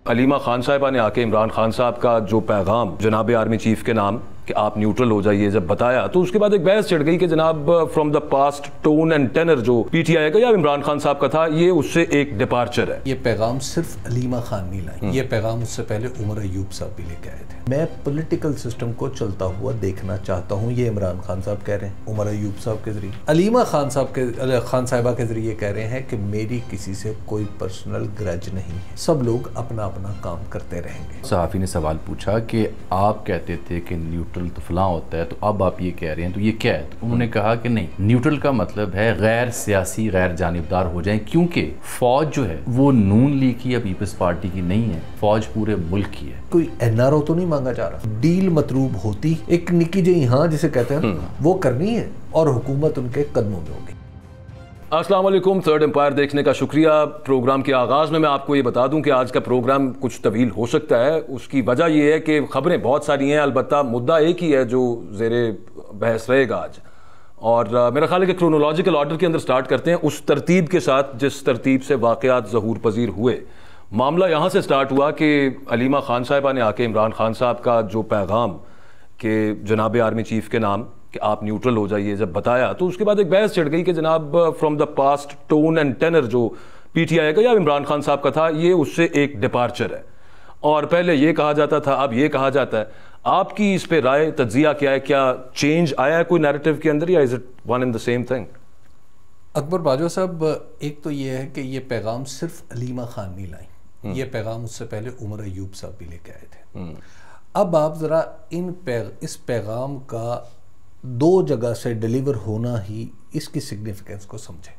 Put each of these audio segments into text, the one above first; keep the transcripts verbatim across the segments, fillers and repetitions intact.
علیمہ خان صاحبہ نے آ کے عمران خان صاحب کا جو پیغام جناب آرمی چیف کے نام کہ آپ نیوٹرل ہو جائیے جب بتایا، تو اس کے بعد ایک بحث چڑھ گئی کہ جناب from the past tone and tenor جو پی ٹی آئی کا یا عمران خان صاحب کا تھا، یہ اس سے ایک ڈپارچر ہے۔ یہ پیغام صرف علیمہ خان نہیں لائیں، یہ پیغام اس سے پہلے عمر ایوب صاحب بھی لے کے آئے تھے۔ میں پولیٹیکل سسٹم کو چلتا ہوا دیکھنا چاہتا ہوں، یہ عمران خان صاحب کہہ رہے ہیں عمر ایوب صاحب کے ذریعے، علیمہ خان صاحب کے خان صاحبہ کے ذریعے کہہ رہے ہیں کہ میری کسی سے کوئی پرسنل گرج نہیں ہے، سب لوگ اپنا اپنا کام کرتے رہیں گے۔ صحافی نے سوال پوچھا کہ آپ کہتے تھے کہ نیوٹرل تو فلاں ہوتا ہے، تو اب آپ یہ کہہ رہے ہیں تو یہ کیا ہے؟ تو انہوں نے کہا کہ نہیں، نیوٹرل کا مطلب ہے غیر سیاسی، غیر جانبدار ہو جائیں، کیونکہ فوج جو ہے وہ نون لیگ کی یا پیپلز پارٹی کی نہیں ہے، فوج پورے ملک کی ہے۔ کوئی این آر او تو نہیں مانگا جا رہا، ڈیل مطلوب ہوتی ایک نکی جی ہاں جسے کہتے ہیں وہ کرنی ہے اور حکومت ان کے قدموں میں ہوگی۔ السلام علیکم، تھرڈ امپائر دیکھنے کا شکریہ۔ پروگرام کے آغاز میں میں آپ کو یہ بتا دوں کہ آج کا پروگرام کچھ طویل ہو سکتا ہے، اس کی وجہ یہ ہے کہ خبریں بہت ساری ہیں، البتہ مدعا ایک ہی ہے جو زیر بحث رہے گا آج، اور میرا خیال ہے کہ کرونولوجیکل آرڈر کے اندر سٹارٹ کرتے ہیں اس ترتیب کے ساتھ جس ترتیب سے واقعات ظہور پذیر ہوئے۔ معاملہ یہاں سے سٹارٹ ہوا کہ علیمہ خان صاحبہ نے آ کے عمران خان صاحب کا جو پیغام کہ جناب آرمی چیف کے نام کہ آپ نیوٹرل ہو جائیے جب بتایا، تو اس کے بعد ایک بحث چڑھ گئی کہ جناب from the past tone and tenor جو پی ٹی آئی کا یا عمران خان صاحب کا تھا، یہ اس سے ایک ڈپارچر ہے، اور پہلے یہ کہا جاتا تھا اب یہ کہا جاتا ہے۔ آپ کی اس پہ رائے، تجزیہ کیا ہے؟ کیا چینج آیا ہے کوئی نیریٹو کے اندر، یا is it one and the same thing? Akbar Bajwa صاحب، ایک تو یہ ہے کہ یہ پیغام صرف علیمہ خان نہیں لائیں، یہ پیغام اس سے پہلے عمر ایوب صاحب بھی لے کے آئے تھے۔ اب آپ ذرا ان پیغ اس پیغام کا دو جگہ سے ڈیلیور ہونا ہی اس کی سگنیفیکنس کو سمجھیں۔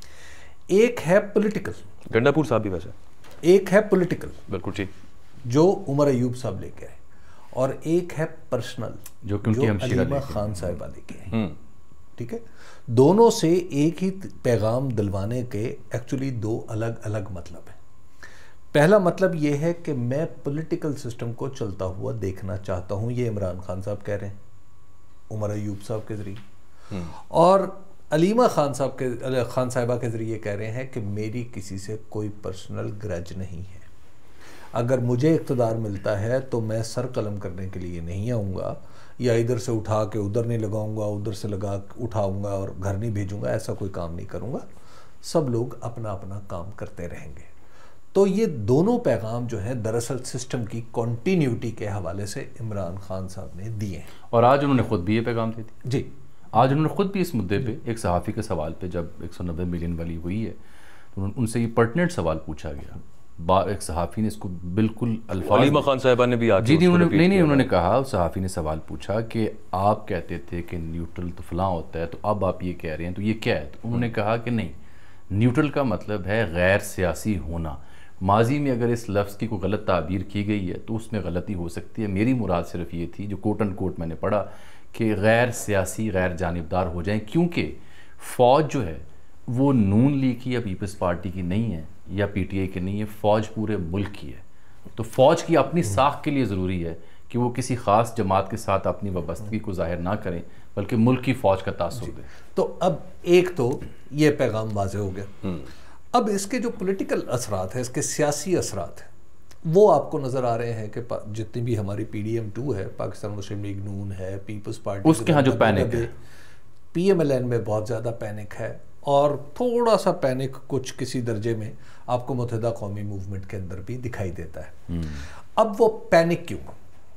ایک ہے پولیٹیکل، گنڈا پور صاحب بھی ویسے ایک ہے پولیٹیکل بالکل ٹھیک جو عمر ایوب صاحب لے کے آئے، اور ایک ہے پرسنل جو علیمہ خان صاحبہ لے کے آئے۔ ٹھیک ہے، دونوں سے ایک ہی پیغام دلوانے کے ایکچولی دو الگ الگ مطلب ہیں۔ پہلا مطلب یہ ہے کہ میں پولیٹیکل سسٹم کو چلتا ہوا دیکھنا چاہتا ہوں، یہ عمران خان صاحب کہہ رہے ہیں عمر ایوب صاحب کے ذریعے، اور علیمہ خان صاحب کے خان صاحبہ کے ذریعے کہہ رہے ہیں کہ میری کسی سے کوئی پرسنل گرج نہیں ہے، اگر مجھے اقتدار ملتا ہے تو میں سر قلم کرنے کے لیے نہیں آؤں گا، یا ادھر سے اٹھا کے ادھر نہیں لگاؤں گا، ادھر سے لگا اٹھاؤں گا اور گھر نہیں بھیجوں گا، ایسا کوئی کام نہیں کروں گا، سب لوگ اپنا اپنا کام کرتے رہیں گے۔ تو یہ دونوں پیغام جو ہیں دراصل سسٹم کی کنٹینیوٹی کے حوالے سے عمران خان صاحب نے دیے ہیں، اور آج انہوں نے خود بھی یہ پیغام دے دی۔ جی، آج انہوں نے خود بھی اس مدعے پہ ایک صحافی کے سوال پہ، جب ایک سو نوے ملین والی ہوئی ہے تو ان سے یہ پرٹنیٹ سوال پوچھا گیا، ایک صحافی نے اس کو بالکل الفاظ علیمہ خان صاحبہ نے بھی آج جی نہیں نہیں انہوں نے کہا، صحافی نے سوال پوچھا کہ آپ کہتے تھے کہ نیوٹرل تو فلاں ہوتا ہے، تو اب آپ یہ کہہ رہے ہیں تو یہ کیا ہے؟ تو انہوں نے کہا کہ نہیں، نیوٹرل کا مطلب ہے غیر سیاسی ہونا۔ ماضی میں اگر اس لفظ کی کوئی غلط تعبیر کی گئی ہے تو اس میں غلطی ہو سکتی ہے، میری مراد صرف یہ تھی جو کوٹ اینڈ کوٹ میں نے پڑھا کہ غیر سیاسی، غیر جانبدار ہو جائیں، کیونکہ فوج جو ہے وہ نون لیگ کی یا پیپلز پارٹی کی نہیں ہے یا پی ٹی آئی کی نہیں ہے، فوج پورے ملک کی ہے۔ تو فوج کی اپنی ساکھ کے لیے ضروری ہے کہ وہ کسی خاص جماعت کے ساتھ اپنی وابستگی کو ظاہر نہ کریں، بلکہ ملک کی فوج کا تاثر دیں۔ تو اب ایک تو یہ پیغام واضح ہو گیا، اب اس کے جو پولیٹیکل اثرات ہیں، اس کے سیاسی اثرات ہیں، وہ آپ کو نظر آ رہے ہیں کہ جتنی بھی ہماری پی ڈی ایم ٹو ہے، پاکستان مسلم لیگ نون ہے، پیپلز پارٹی، اس کے ہاں جو پینک ہے، پی ایم ایل این میں بہت زیادہ پینک ہے، اور تھوڑا سا پینک کچھ کسی درجے میں آپ کو متحدہ قومی موومنٹ کے اندر بھی دکھائی دیتا ہے۔ اب وہ پینک کیوں؟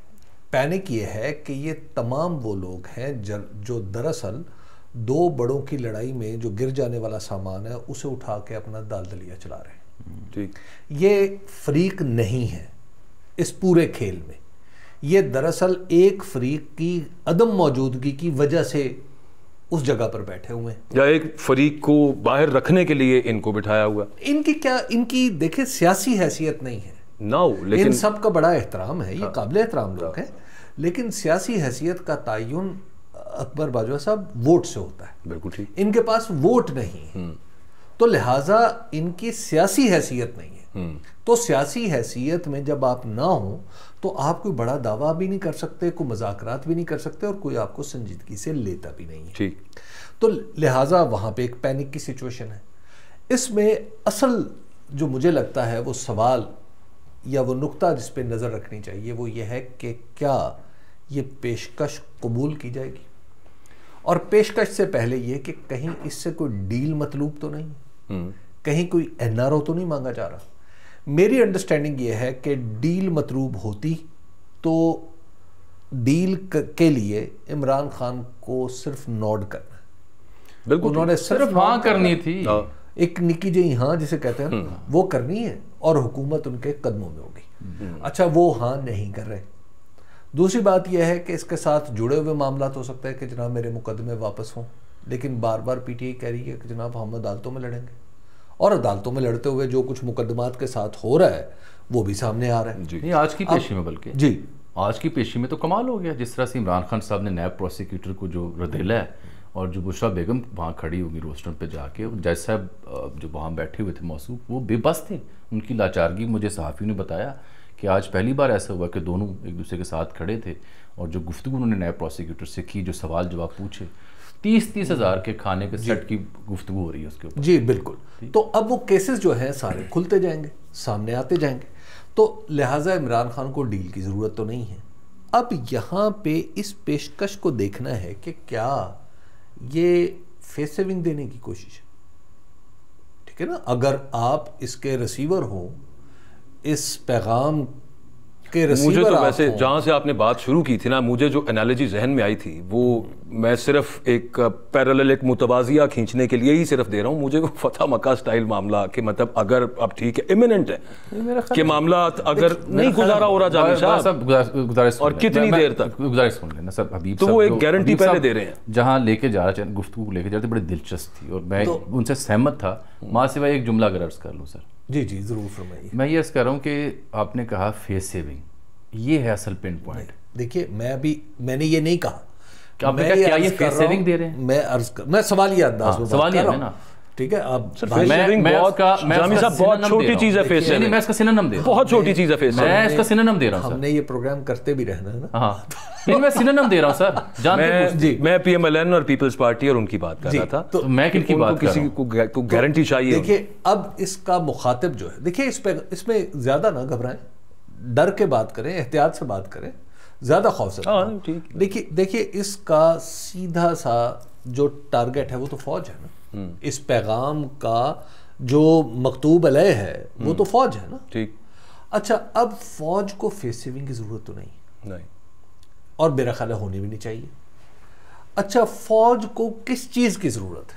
پینک یہ ہے کہ یہ تمام وہ لوگ ہیں جو دراصل دو بڑوں کی لڑائی میں جو گر جانے والا سامان ہے اسے اٹھا کے اپنا دال دلیا چلا رہے ہیں۔ یہ فریق نہیں ہے اس پورے کھیل میں، یہ دراصل ایک فریق کی عدم موجودگی کی وجہ سے اس جگہ پر بیٹھے ہوئے ہیں، یا ایک فریق کو باہر رکھنے کے لیے ان کو بٹھایا ہوا۔ ان کی کیا، ان کی دیکھیں سیاسی حیثیت نہیں ہے، نو لیکن ان سب کا بڑا احترام ہے، یہ قابل احترام لوگ ہیں، لیکن سیاسی حیثیت کا تعین اکبر باجوہ صاحب ووٹ سے ہوتا ہے، بالکل ٹھیک، ان کے پاس ووٹ نہیں ہے، تو لہٰذا ان کی سیاسی حیثیت نہیں ہے۔ تو سیاسی حیثیت میں جب آپ نہ ہوں تو آپ کوئی بڑا دعویٰ بھی نہیں کر سکتے، کوئی مذاکرات بھی نہیں کر سکتے، اور کوئی آپ کو سنجیدگی سے لیتا بھی نہیں ہے، ٹھیک، تو لہٰذا وہاں پہ ایک پینک کی سچویشن ہے۔ اس میں اصل جو مجھے لگتا ہے وہ سوال یا وہ نقطہ جس پہ نظر رکھنی چاہیے وہ یہ ہے کہ کیا یہ پیشکش قبول کی جائے گی، اور پیشکش سے پہلے یہ کہ کہیں اس سے کوئی ڈیل مطلوب تو نہیں، کہیں کوئی این آر او تو نہیں مانگا جا رہا۔ میری انڈرسٹینڈنگ یہ ہے کہ ڈیل مطلوب ہوتی تو ڈیل کے لیے عمران خان کو صرف نوڈ کرنا ہے، بالکل انہوں نے صرف ہاں کرنی تھی، ایک نکی جی ہاں جسے کہتے ہیں وہ کرنی ہے، اور حکومت ان کے قدموں میں ہوگی۔ اچھا وہ ہاں نہیں کر رہے۔ دوسری بات یہ ہے کہ اس کے ساتھ جڑے ہوئے معاملات ہو سکتا ہے کہ جناب میرے مقدمے واپس ہوں، لیکن بار بار پی ٹی آئی کہہ رہی ہے کہ جناب ہم عدالتوں میں لڑیں گے، اور عدالتوں میں لڑتے ہوئے جو کچھ مقدمات کے ساتھ ہو رہا ہے وہ بھی سامنے آ رہا ہے۔ نہیں آج کی پیشی میں، بلکہ جی آج کی پیشی میں تو کمال ہو گیا، جس طرح سے عمران خان صاحب نے نیب پروسیکیوٹر کو جو ردیلا ہے، اور جو بشرا بیگم وہاں کھڑی ہوگی روسٹر پہ جا کے، جج صاحب جو وہاں بیٹھے ہوئے تھے موصوف، وہ بے بس تھے، ان کی لاچارگی مجھے صحافی نے بتایا کہ آج پہلی بار ایسا ہوا کہ دونوں ایک دوسرے کے ساتھ کھڑے تھے، اور جو گفتگو انہوں نے نیب پروسیکیوٹر سے کی، جو سوال جواب پوچھے، تیس تیس ہزار کے کھانے کے سیٹ کی گفتگو ہو رہی ہے اس کے اوپر۔ جی بالکل، تو اب وہ کیسز جو ہیں سارے کھلتے جائیں گے، سامنے آتے جائیں گے، تو لہٰذا عمران خان کو ڈیل کی ضرورت تو نہیں ہے۔ اب یہاں پہ اس پیشکش کو دیکھنا ہے کہ کیا یہ فیس سیونگ دینے کی کوشش ہے، ٹھیک ہے نا؟ اگر آپ اس کے ریسیور ہوں، اس پیغام کے مجھے ریسیور تو ویسے جہاں سے آپ نے بات شروع کی تھی نا، مجھے جو انالوجی ذہن میں آئی تھی وہ میں صرف ایک پیرالل ایک متوازیہ کھینچنے کے لیے ہی صرف دے رہا ہوں، مجھے وہ فتح مکہ سٹائل معاملہ کہ مطلب اگر اب ٹھیک ہے امیمنٹ ہے کہ معاملات اگر نہیں گزارا ہو رہا جاوید صاحب، گزارش اور کتنی دیر تک گزارش سن لینا سر، حبیب تو وہ ایک گارنٹی پہلے دے رہے ہیں جہاں لے کے جا رہے ہیں گفتگو لے کے جا رہے تھے، بڑی دلچسپ تھی، اور میں ان سے سہمت تھا، ماں سوائے ایک جملہ اگر عرض کر لوں سر۔ جی جی ضرور فرمائیے۔ میں یہ عرض کر رہا ہوں کہ آپ نے کہا فیس سیونگ، یہ ہے اصل پن پوائنٹ۔ دیکھیے میں ابھی میں نے یہ نہیں کہا کہ آپ نے کہا کیا یہ فیس سیونگ دے رہے ہیں، میں عرض کر میں سوالیہ انداز میں سوالیہ ہے نا، ٹھیک ہے؟ اب جامی صاحب بہت چھوٹی چیز ہے فیس سیونگ، میں اس کا سینونیم دے رہا ہوں، بہت چھوٹی چیز ہے فیس سیونگ، میں اس کا سینونیم دے رہا ہوں ہم نے یہ پروگرام کرتے بھی رہنا ہے نا۔ ہاں نہیں میں سینونیم دے رہا ہوں سر، جانتے جی میں پی ایم ایل این اور پیپلز پارٹی اور ان کی بات کر رہا تھا، تو میں کن کی بات کر رہا ہوں، کسی کو گارنٹی چاہیے۔ دیکھیے اب اس کا مخاطب جو ہے، دیکھیے اس پہ اس میں زیادہ نہ گھبرائیں، ڈر کے بات کریں، احتیاط سے بات کریں، زیادہ خوف سے۔ دیکھیے دیکھیے اس کا سیدھا سا جو ٹارگٹ ہے وہ تو فوج ہے نا، اس پیغام کا جو مکتوب علیہ ہے وہ تو فوج ہے نا۔ ٹھیک، اچھا اب فوج کو فیس سیونگ کی ضرورت تو نہیں، نہیں، اور میرا خیال ہے ہونی بھی نہیں چاہیے۔ اچھا فوج کو کس چیز کی ضرورت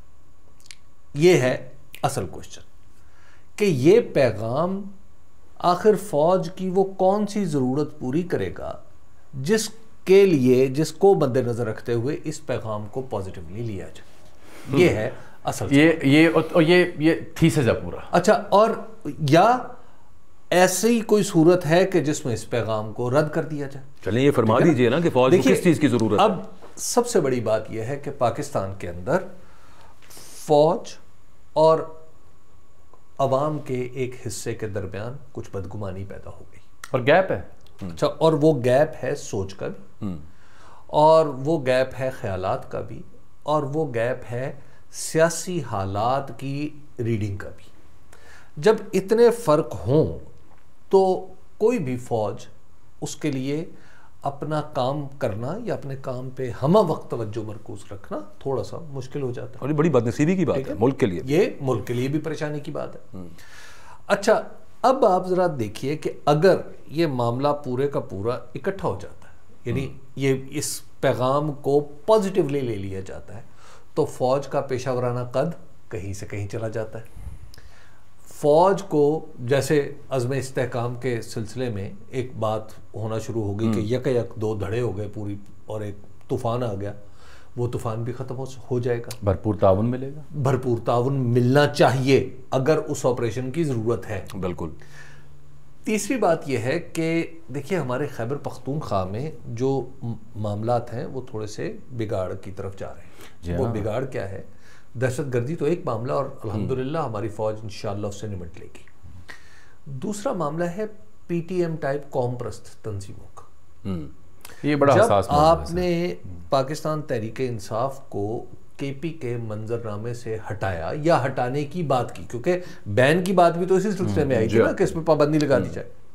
ہے، یہ ہے اصل کوشچن، کہ یہ پیغام آخر فوج کی وہ کون سی ضرورت پوری کرے گا جس کے لیے جس کو مد نظر رکھتے ہوئے اس پیغام کو پازیٹیولی لیا جائے، یہ ہے اصل یہ یہ یہ یہ تھیسس ہے پورا۔ اچھا اور یا ایسی کوئی صورت ہے کہ جس میں اس پیغام کو رد کر دیا جائے؟ چلیں یہ فرما دیجئے نا کہ فوج کو کس چیز کی ضرورت ہے۔ اب سب سے بڑی بات یہ ہے کہ پاکستان کے اندر فوج اور عوام کے ایک حصے کے درمیان کچھ بدگمانی پیدا ہو گئی، اور گیپ ہے۔ اچھا اور وہ گیپ ہے سوچ کا بھی، اور وہ گیپ ہے خیالات کا بھی، اور وہ گیپ ہے سیاسی حالات کی ریڈنگ کا بھی۔ جب اتنے فرق ہوں تو کوئی بھی فوج اس کے لیے اپنا کام کرنا یا اپنے کام پہ ہمہ وقت توجہ مرکوز رکھنا تھوڑا سا مشکل ہو جاتا ہے، اور یہ بڑی بدنصیبی کی بات ہے ملک کے لیے، یہ ملک کے لیے بھی پریشانی کی بات ہے۔ اچھا اب آپ ذرا دیکھیے کہ اگر یہ معاملہ پورے کا پورا اکٹھا ہو جاتا ہے، یعنی یہ اس پیغام کو پازیٹیولی لے لیا جاتا ہے، تو فوج کا پیشہ ورانہ قد کہیں سے کہیں چلا جاتا ہے۔ فوج کو جیسے عزم استحکام کے سلسلے میں ایک بات ہونا شروع ہو گئی کہ یک یک دو دھڑے ہو گئے پوری، اور ایک طوفان آ گیا، وہ طوفان بھی ختم ہو جائے گا، بھرپور تعاون ملے گا، بھرپور تعاون ملنا چاہیے اگر اس آپریشن کی ضرورت ہے۔ بالکل۔ تیسری بات یہ ہے کہ دیکھیے ہمارے خیبر پختونخوا میں جو معاملات ہیں وہ تھوڑے سے بگاڑ کی طرف جا رہے ہیں۔ وہ بگاڑ کیا ہے؟ دہشت گردی تو ایک معاملہ، اور الحمدللہ ہماری فوج انشاءاللہ اس سے نمٹ لے گی۔ دوسرا معاملہ ہے پی ٹی ایم ٹائپ قوم پرست تنظیموں کا۔ یہ بڑا حساس جب آپ نے پاکستان تحریک انصاف کو کے پی کے منظرنامے سے ہٹایا یا ہٹانے کی بات کی، کیونکہ بین کی بات بھی تو اسی سلسلے میں آئی تھی نا کہ اس پہ پابندی لگا دی جائے،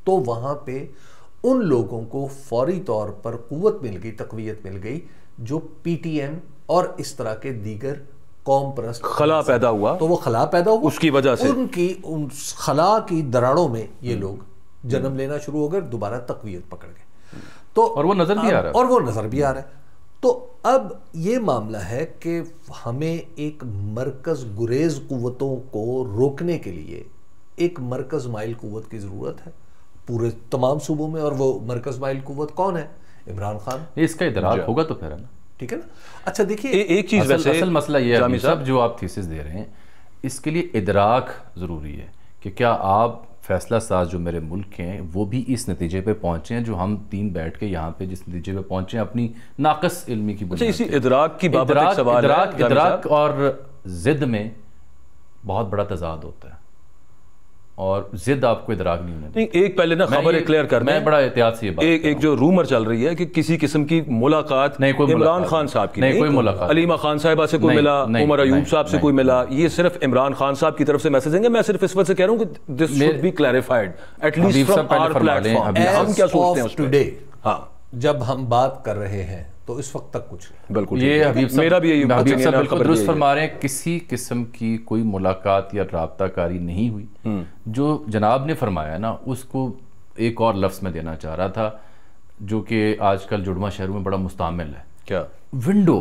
تو وہاں پہ ان لوگوں کو فوری طور پر قوت مل گئی, تقویت مل گئی, جو پی ٹی ایم اور اس طرح کے دیگر قوم پرست خلا پیدا ہوا, تو وہ خلا پیدا ہوا, اس کی وجہ سے ان کی ان خلا کی دراڑوں میں یہ لوگ جنم لینا شروع ہو گئے, دوبارہ تقویت پکڑ گئے. تو اور وہ نظر بھی آ رہا ہے, اور وہ نظر بھی آ رہا ہے. تو اب یہ معاملہ ہے کہ ہمیں ایک مرکز گریز قوتوں کو روکنے کے لیے ایک مرکز مائل قوت کی ضرورت ہے پورے تمام صوبوں میں, اور وہ مرکز مائل قوت کون ہے؟ عمران خان. اس کا ادراک ہوگا تو پھر ہے نا, ٹھیک ہے نا. اچھا دیکھیے ایک چیز ویسے اصل مسئلہ یہ ہے صاحب جو آپ تھیسس دے رہے ہیں, اس کے لیے ادراک ضروری ہے کہ کیا آپ فیصلہ ساز جو میرے ملک ہیں وہ بھی اس نتیجے پہ پہنچے ہیں جو ہم تین بیٹھ کے یہاں پہ جس نتیجے پہ پہنچے ہیں اپنی ناقص علمی کی بنیاد. اسی ادراک کی بابت ایک سوال ہے. ادراک ادراک اور ضد میں بہت بڑا تضاد ہوتا ہے, اور ضد آپ کو ادراک نہیں ہونے. ایک پہلے نا خبر کلیئر کر میں بڑا احتیاط سے یہ بات, ایک جو رومر چل رہی ہے کہ کسی قسم کی ملاقات عمران خان صاحب کی نہیں, کوئی ملاقات, علیمہ خان صاحبہ سے کوئی ملا, عمر ایوب صاحب سے کوئی ملا, یہ صرف عمران خان صاحب کی طرف سے میسج ہیں. میں صرف اس وقت سے کہہ رہا ہوں کہ this should be clarified at least from our platform. ہم کیا سوچتے ہیں اس پہ؟ ہاں جب ہم بات کر رہے ہیں تو اس وقت تک کچھ نہیں. بالکل یہ حبیب صاحب میرا بھی یہی حبیب صاحب بالکل درست فرما رہے ہیں, کسی قسم کی کوئی ملاقات یا رابطہ کاری نہیں ہوئی. جو جناب نے فرمایا نا اس کو ایک اور لفظ میں دینا چاہ رہا تھا جو کہ آج کل جڑواں شہروں میں بڑا مستعمل ہے. کیا؟ Window.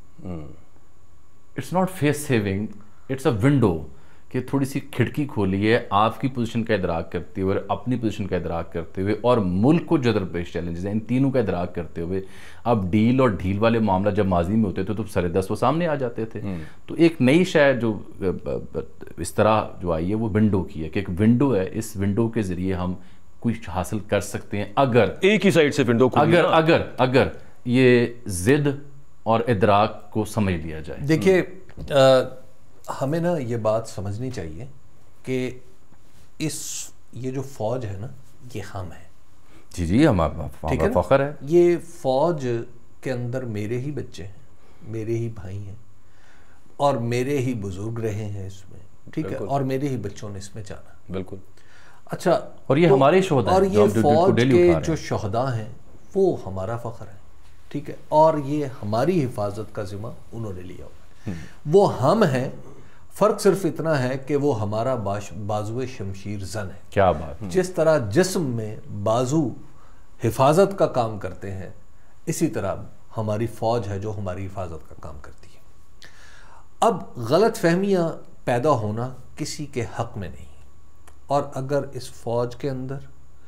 It's not face saving, it's a window, کہ تھوڑی سی کھڑکی کھولی ہے آپ کی پوزیشن کا ادراک کرتے ہوئے, اپنی پوزیشن کا ادراک کرتے ہوئے, اور ملک کو جو درپیش چیلنجز ہیں ان تینوں کا ادراک کرتے ہوئے. اب ڈیل اور ڈھیل والے معاملہ جب ماضی میں ہوتے تھے تو سر دست وہ سامنے آ جاتے تھے. تو ایک نئی شاید جو اس طرح جو آئی ہے وہ ونڈو کی ہے, کہ ایک ونڈو ہے, اس ونڈو کے ذریعے ہم کچھ حاصل کر سکتے ہیں اگر ایک ہی سائڈ سے ونڈو اگر اگر اگر یہ ضد اور ادراک کو سمجھ لیا جائے. دیکھیے ہمیں نا یہ بات سمجھنی چاہیے کہ اس یہ جو فوج ہے نا یہ ہم ہیں. جی جی ہمارا فخر ہے. یہ فوج کے اندر میرے ہی بچے ہیں, میرے ہی بھائی ہیں, اور میرے ہی بزرگ رہے ہیں اس میں, ٹھیک ہے, اور میرے ہی بچوں نے اس میں جانا. بالکل. اچھا, اور یہ ہمارے شہداء اور یہ فوج کے جو شہداء ہیں وہ ہمارا فخر ہے, ٹھیک ہے, اور یہ ہماری حفاظت کا ذمہ انہوں نے لیا ہوا. وہ ہم ہیں, فرق صرف اتنا ہے کہ وہ ہمارا بازو شمشیر زن ہے. کیا بات. جس طرح جسم میں بازو حفاظت کا کام کرتے ہیں, اسی طرح ہماری فوج ہے جو ہماری حفاظت کا کام کرتی ہے. اب غلط فہمیاں پیدا ہونا کسی کے حق میں نہیں, اور اگر اس فوج کے اندر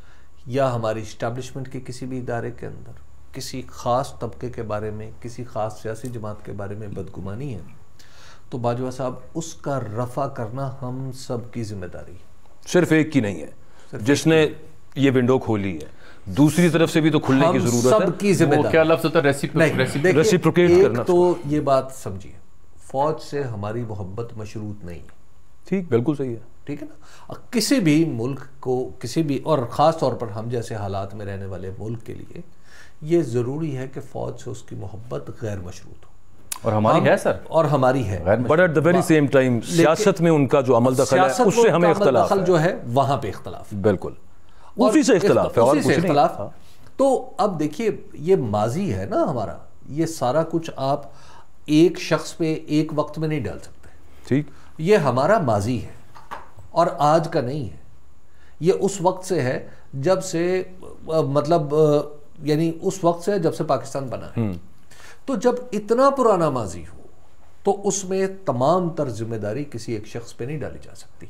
یا ہماری اسٹیبلشمنٹ کے کسی بھی ادارے کے اندر کسی خاص طبقے کے بارے میں, کسی خاص سیاسی جماعت کے بارے میں بدگمانی ہے تو باجوہ صاحب اس کا رفع کرنا ہم سب کی ذمہ داری ہے. صرف ایک کی نہیں ہے جس نے یہ ونڈو کھولی ہے, دوسری طرف سے بھی تو کھلنے کی ضرورت ہے. سب کی ذمہ داری. کیا لفظ ہوتا ہے ریسیپروکیٹ کرنا. تو یہ بات سمجھیے, فوج سے ہماری محبت مشروط نہیں ہے. ٹھیک, بالکل صحیح ہے, ٹھیک ہے نا. کسی بھی ملک کو کسی بھی, اور خاص طور پر ہم جیسے حالات میں رہنے والے ملک کے لیے یہ ضروری ہے کہ فوج سے اس کی محبت غیر مشروط ہو, اور ہماری ہے سر, اور ہماری ہے. But at the very same time سیاست میں ان کا جو عمل دخل ہے اس سے ہمیں اختلاف ہے, جو ہے وہاں پہ اختلاف. بالکل, اسی سے اختلاف ہے اور کچھ نہیں. تو اب دیکھیے یہ ماضی ہے نا ہمارا, یہ سارا کچھ آپ ایک شخص پہ ایک وقت میں نہیں ڈال سکتے. ٹھیک, یہ ہمارا ماضی ہے اور آج کا نہیں ہے. یہ اس وقت سے ہے جب سے, مطلب یعنی اس وقت سے جب سے پاکستان بنا ہے. تو جب اتنا پرانا ماضی ہو تو اس میں تمام تر ذمہ داری کسی ایک شخص پہ نہیں ڈالی جا سکتی.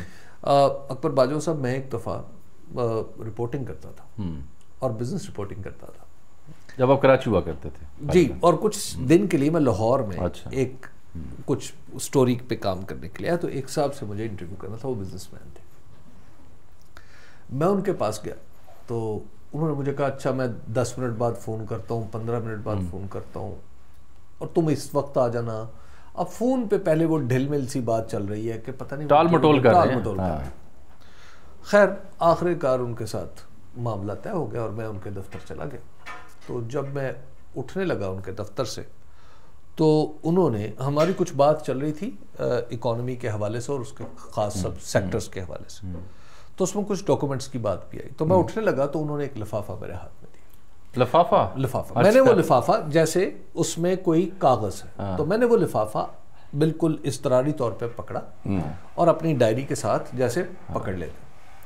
اکبر باجوہ صاحب, میں ایک دفعہ رپورٹنگ کرتا تھا اور بزنس رپورٹنگ کرتا تھا جب آپ کراچی ہوا کرتے تھے. جی, اور کچھ دن کے لیے میں لاہور میں ایک کچھ سٹوری پہ کام کرنے کے لیے, تو ایک صاحب سے مجھے انٹرویو کرنا تھا, وہ بزنس مین تھے. میں ان کے پاس گیا تو انہوں نے مجھے کہا اچھا میں دس منٹ بعد فون کرتا ہوں, پندرہ منٹ بعد فون کرتا ہوں, اور تم اس وقت آ جانا. اب فون پہ پہلے وہ ڈھل مل سی بات چل رہی ہے کہ پتہ نہیں ٹال مٹول کر رہے ہیں. خیر آخر کار ان کے ساتھ معاملہ طے ہو گیا اور میں ان کے دفتر چلا گیا. تو جب میں اٹھنے لگا ان کے دفتر سے تو انہوں نے, ہماری کچھ بات چل رہی تھی اکانومی کے حوالے سے اور اس کے خاص سب سیکٹرز کے حوالے سے, تو اس میں کچھ ڈاکومنٹس کی بات بھی آئی. تو میں اٹھنے لگا تو انہوں نے ایک لفافہ میرے ہاتھ میں دیا. لفافہ لفافہ میں نے وہ لفافہ جیسے اس میں کوئی کاغذ ہے تو میں نے وہ لفافہ بالکل اضطراری طور پہ پکڑا اور اپنی ڈائری کے ساتھ جیسے پکڑ لیتے.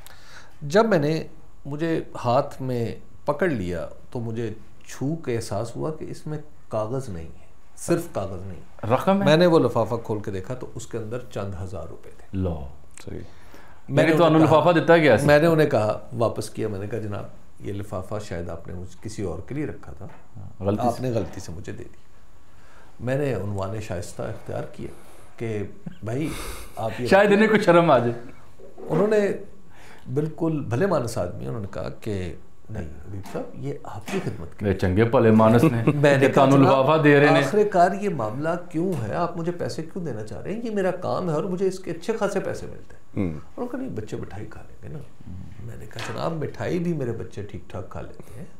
جب میں نے مجھے ہاتھ میں پکڑ لیا تو مجھے چھو کے احساس ہوا کہ اس میں کاغذ نہیں ہے, صرف کاغذ نہیں, رقم ہے. میں نے وہ لفافہ کھول کے دیکھا تو اس کے اندر چند ہزار روپے تھے. لو صحیح. میں نے تو انہوں لفافہ دیتا گیا. میں نے انہیں کہا, واپس کیا, میں نے کہا جناب یہ لفافہ شاید آپ نے مجھ کسی اور کے لیے رکھا تھا, آپ نے غلطی سے مجھے دے دی. میں نے عنوان شائستہ اختیار کیا کہ بھائی آپ یہ, شاید انہیں کچھ شرم آ جائے. انہوں نے بالکل بھلے مانس آدمی, انہوں نے کہا کہ نہیں حبیب صاحب یہ آپ کی خدمت کی. چنگے بھلے مانس نے میں نے کہا لفافہ دے رہے ہیں, آخر کار یہ معاملہ کیوں ہے, آپ مجھے پیسے کیوں دینا چاہ رہے ہیں, یہ میرا کام ہے اور مجھے اس کے اچھے خاصے پیسے ملتے ہیں. انہوں نے کہا نہیں بچے مٹھائی کھا لیں گے نا. میں نے کہا جناب مٹھائی بھی میرے بچے ٹھیک ٹھاک کھا لیتے ہیں.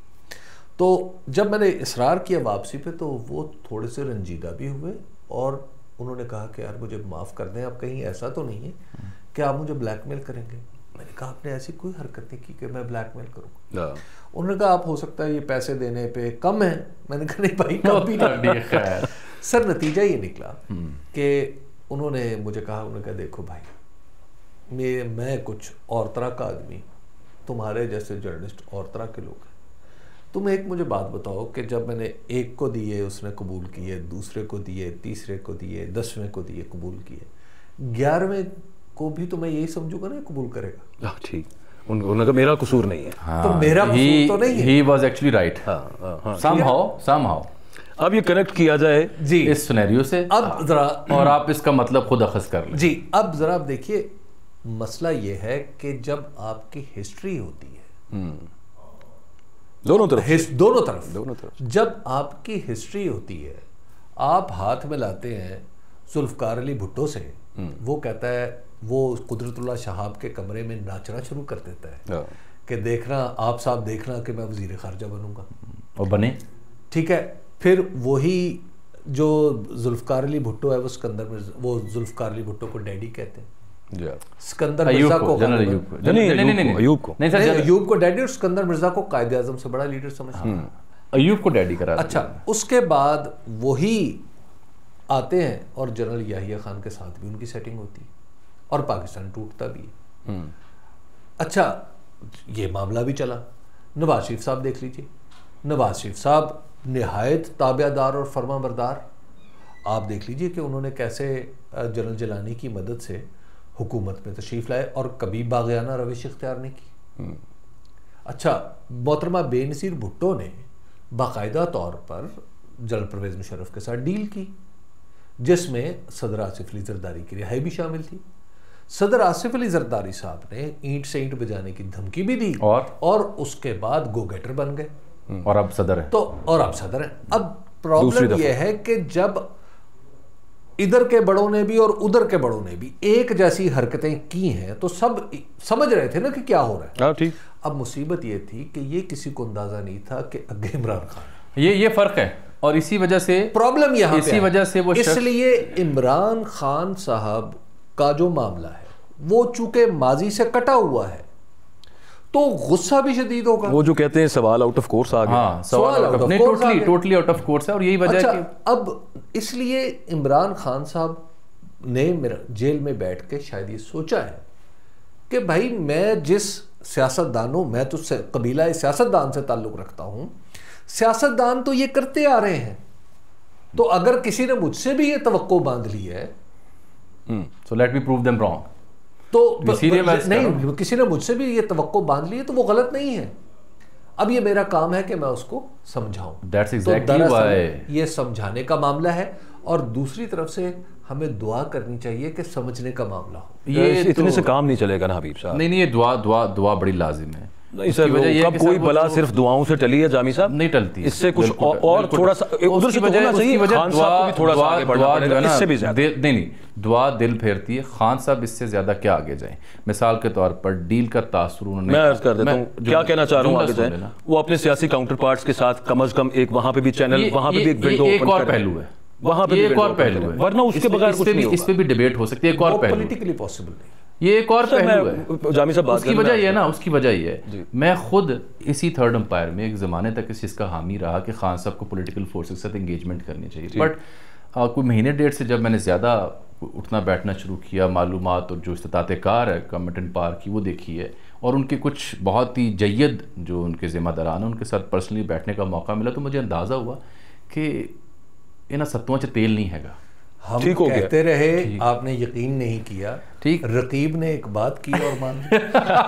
تو جب میں نے اصرار کیا واپسی پہ تو وہ تھوڑے سے رنجیدہ بھی ہوئے اور انہوں نے کہا کہ یار مجھے معاف کر دیں, اب کہیں ایسا تو نہیں ہے کہ آپ مجھے بلیک میل کریں گے. میں نے کہا آپ نے ایسی کوئی حرکت نہیں کی کہ میں بلیک میل کروں. انہوں نے کہا آپ ہو سکتا ہے یہ پیسے دینے پہ کم ہیں. میں نے کہا نہیں بھائی کم بھی نہیں. سر نتیجہ یہ نکلا کہ انہوں نے مجھے کہا, انہوں نے کہا دیکھو بھائی میں میں کچھ اور طرح کا آدمی, تمہارے جیسے جرنلسٹ اور طرح کے لوگ ہیں. تم ایک مجھے بات بتاؤ کہ جب میں نے ایک کو دیے اس نے قبول کیے, دوسرے کو دیے, تیسرے کو دیے, دسویں کو دیے قبول کیے, گیارہویں کو بھی تو میں یہی سمجھوں گا نا قبول کرے گا. ٹھیک, انہوں نے کہا میرا قصور نہیں ہے. تو میرا قصور تو نہیں ہے. He was actually right somehow somehow. اب یہ کنیکٹ کیا جائے جی اس سینیریو سے, اب ذرا اور آپ اس کا مطلب خود اخذ کر لیں. جی اب ذرا آپ دیکھیے, مسئلہ یہ ہے کہ جب آپ کی ہسٹری ہوتی ہے دونوں طرف دونوں طرف دونوں طرف جب آپ کی ہسٹری ہوتی ہے, آپ ہاتھ میں لاتے ہیں ذوالفقار علی بھٹو سے, وہ کہتا ہے, وہ قدرت اللہ شہاب کے کمرے میں ناچنا شروع کر دیتا ہے کہ دیکھنا آپ صاحب دیکھنا کہ میں وزیر خارجہ بنوں گا, اور بنے. ٹھیک ہے, پھر وہی جو ذوالفقار علی بھٹو ہے وہ اسکندر مرزا, وہ ذوالفقار علی بھٹو کو ڈیڈی کہتے ہیں. اسکندر مرزا کو ایوب کو ایوب کو ڈیڈی, اور اسکندر مرزا کو قائد اعظم سے بڑا لیڈر سمجھتے ہیں. ایوب کو ڈیڈی کرا. اچھا, اس کے بعد وہی آتے ہیں اور جنرل یحییٰ خان کے ساتھ بھی ان کی سیٹنگ ہوتی ہے اور پاکستان ٹوٹتا بھی ہے. اچھا, یہ معاملہ بھی چلا. نواز شریف صاحب دیکھ لیجیے, نواز شریف صاحب نہایت تابع دار اور فرما بردار. آپ دیکھ لیجیے کہ انہوں نے کیسے جنرل جیلانی کی مدد سے حکومت میں تشریف لائے اور کبھی باغیانہ روش اختیار نہیں کی. اچھا, محترمہ بے نظیر بھٹو نے باقاعدہ طور پر جنرل پرویز مشرف کے ساتھ ڈیل کی جس میں صدر آصف علی زرداری کی رہائی بھی شامل تھی. صدر آصف علی زرداری صاحب نے اینٹ سے اینٹ بجانے کی دھمکی بھی دی اور اور اس کے بعد گو گیٹر بن گئے اور اب صدر ہیں. تو اور اب صدر ہیں. اب پرابلم یہ ہے کہ جب ادھر کے بڑوں نے بھی اور ادھر کے بڑوں نے بھی ایک جیسی حرکتیں کی ہیں تو سب سمجھ رہے تھے نا کہ کیا ہو رہا ہے. اب مصیبت یہ تھی کہ یہ کسی کو اندازہ نہیں تھا کہ اگے عمران خان, یہ یہ فرق ہے, اور اسی وجہ سے پرابلم یہاں اسی وجہ سے وہ اس لیے عمران خان صاحب کا جو معاملہ ہے وہ چونکہ ماضی سے کٹا ہوا ہے تو غصہ بھی شدید ہوگا. وہ جو کہتے ہیں سوال آؤٹ آف کورس آ گیا. ہاں, سوال آؤٹ آف نہیں, totally totally out of course ہے, اور یہی وجہ ہے کہ اب اس لیے عمران خان صاحب نے میرا جیل میں بیٹھ کے شاید یہ سوچا ہے کہ بھائی میں جس سیاست دانوں, میں تو قبیلہ سیاست دان سے تعلق رکھتا ہوں, سیاست دان تو یہ کرتے آ رہے ہیں, تو اگر کسی نے مجھ سے بھی یہ توقع باندھ لی ہے so let me prove them wrong, تو نہیں, کسی نے مجھ سے بھی یہ توقع باندھ لی ہے تو وہ غلط نہیں ہے. اب یہ میرا کام ہے کہ میں اس کو سمجھاؤں. That's exactly why یہ سمجھانے کا معاملہ ہے, اور دوسری طرف سے ہمیں دعا کرنی چاہیے کہ سمجھنے کا معاملہ ہو. یہ اتنے سے کام نہیں چلے گا نا حبیب صاحب. نہیں نہیں, یہ دعا دعا دعا بڑی لازم ہے. نہیں سر, اب کوئی بلا صرف دعاؤں سے ٹلی ہے جامی صاحب؟ نہیں ٹلتی, اس سے کچھ اور تھوڑا سا ادھر سے ہونا چاہیے. خان صاحب کو بھی تھوڑا سا آگے بڑھنا پڑے گا, اس سے بھی زیادہ. نہیں نہیں, دعا دل پھیرتی ہے. خان صاحب اس سے زیادہ کیا آگے جائیں؟ مثال کے طور پر ڈیل کا تاثر انہوں نے, میں عرض کر دیتا ہوں کیا کہنا چاہ رہا ہوں آگے جائیں. وہ اپنے سیاسی کاؤنٹر پارٹس کے ساتھ کم از کم ایک وہاں پہ بھی چینل, وہاں پہ بھی ایک ونڈو اوپن اور پہلو ہے, وہاں پہ ایک اور پہلو ہے, ورنہ اس کے بغیر کچھ نہیں ہوگا. اس پہ بھی ڈیبیٹ ہو سکتی ہے. ایک اور پہلو پولیٹیکلی پاسبل نہیں. یہ ایک اور پہلو ہے جامی صاحب، اس کی وجہ یہ ہے نا اس کی وجہ یہ ہے میں خود اسی تھرڈ امپائر میں ایک زمانے تک اس چیز کا حامی رہا کہ خان صاحب کو پولیٹیکل فورسز کے ساتھ انگیجمنٹ کرنی چاہیے، بٹ کوئی مہینے ڈیڑھ سے جب میں نے زیادہ اٹھنا بیٹھنا شروع کیا، معلومات اور جو استطاعت کار ہے گورنمنٹ اینڈ پاور کی وہ دیکھی ہے، اور ان کے کچھ بہت ہی جید جو ان کے ذمہ داران ہیں ان کے ساتھ پرسنلی بیٹھنے کا موقع ملا، تو مجھے اندازہ ہوا کہ انہاں ستواں چ تیل نہیں ہے گا. ہم کہتے رہے، آپ نے یقین نہیں کیا، ٹھیک رقیب نے ایک بات کی اور مان لی.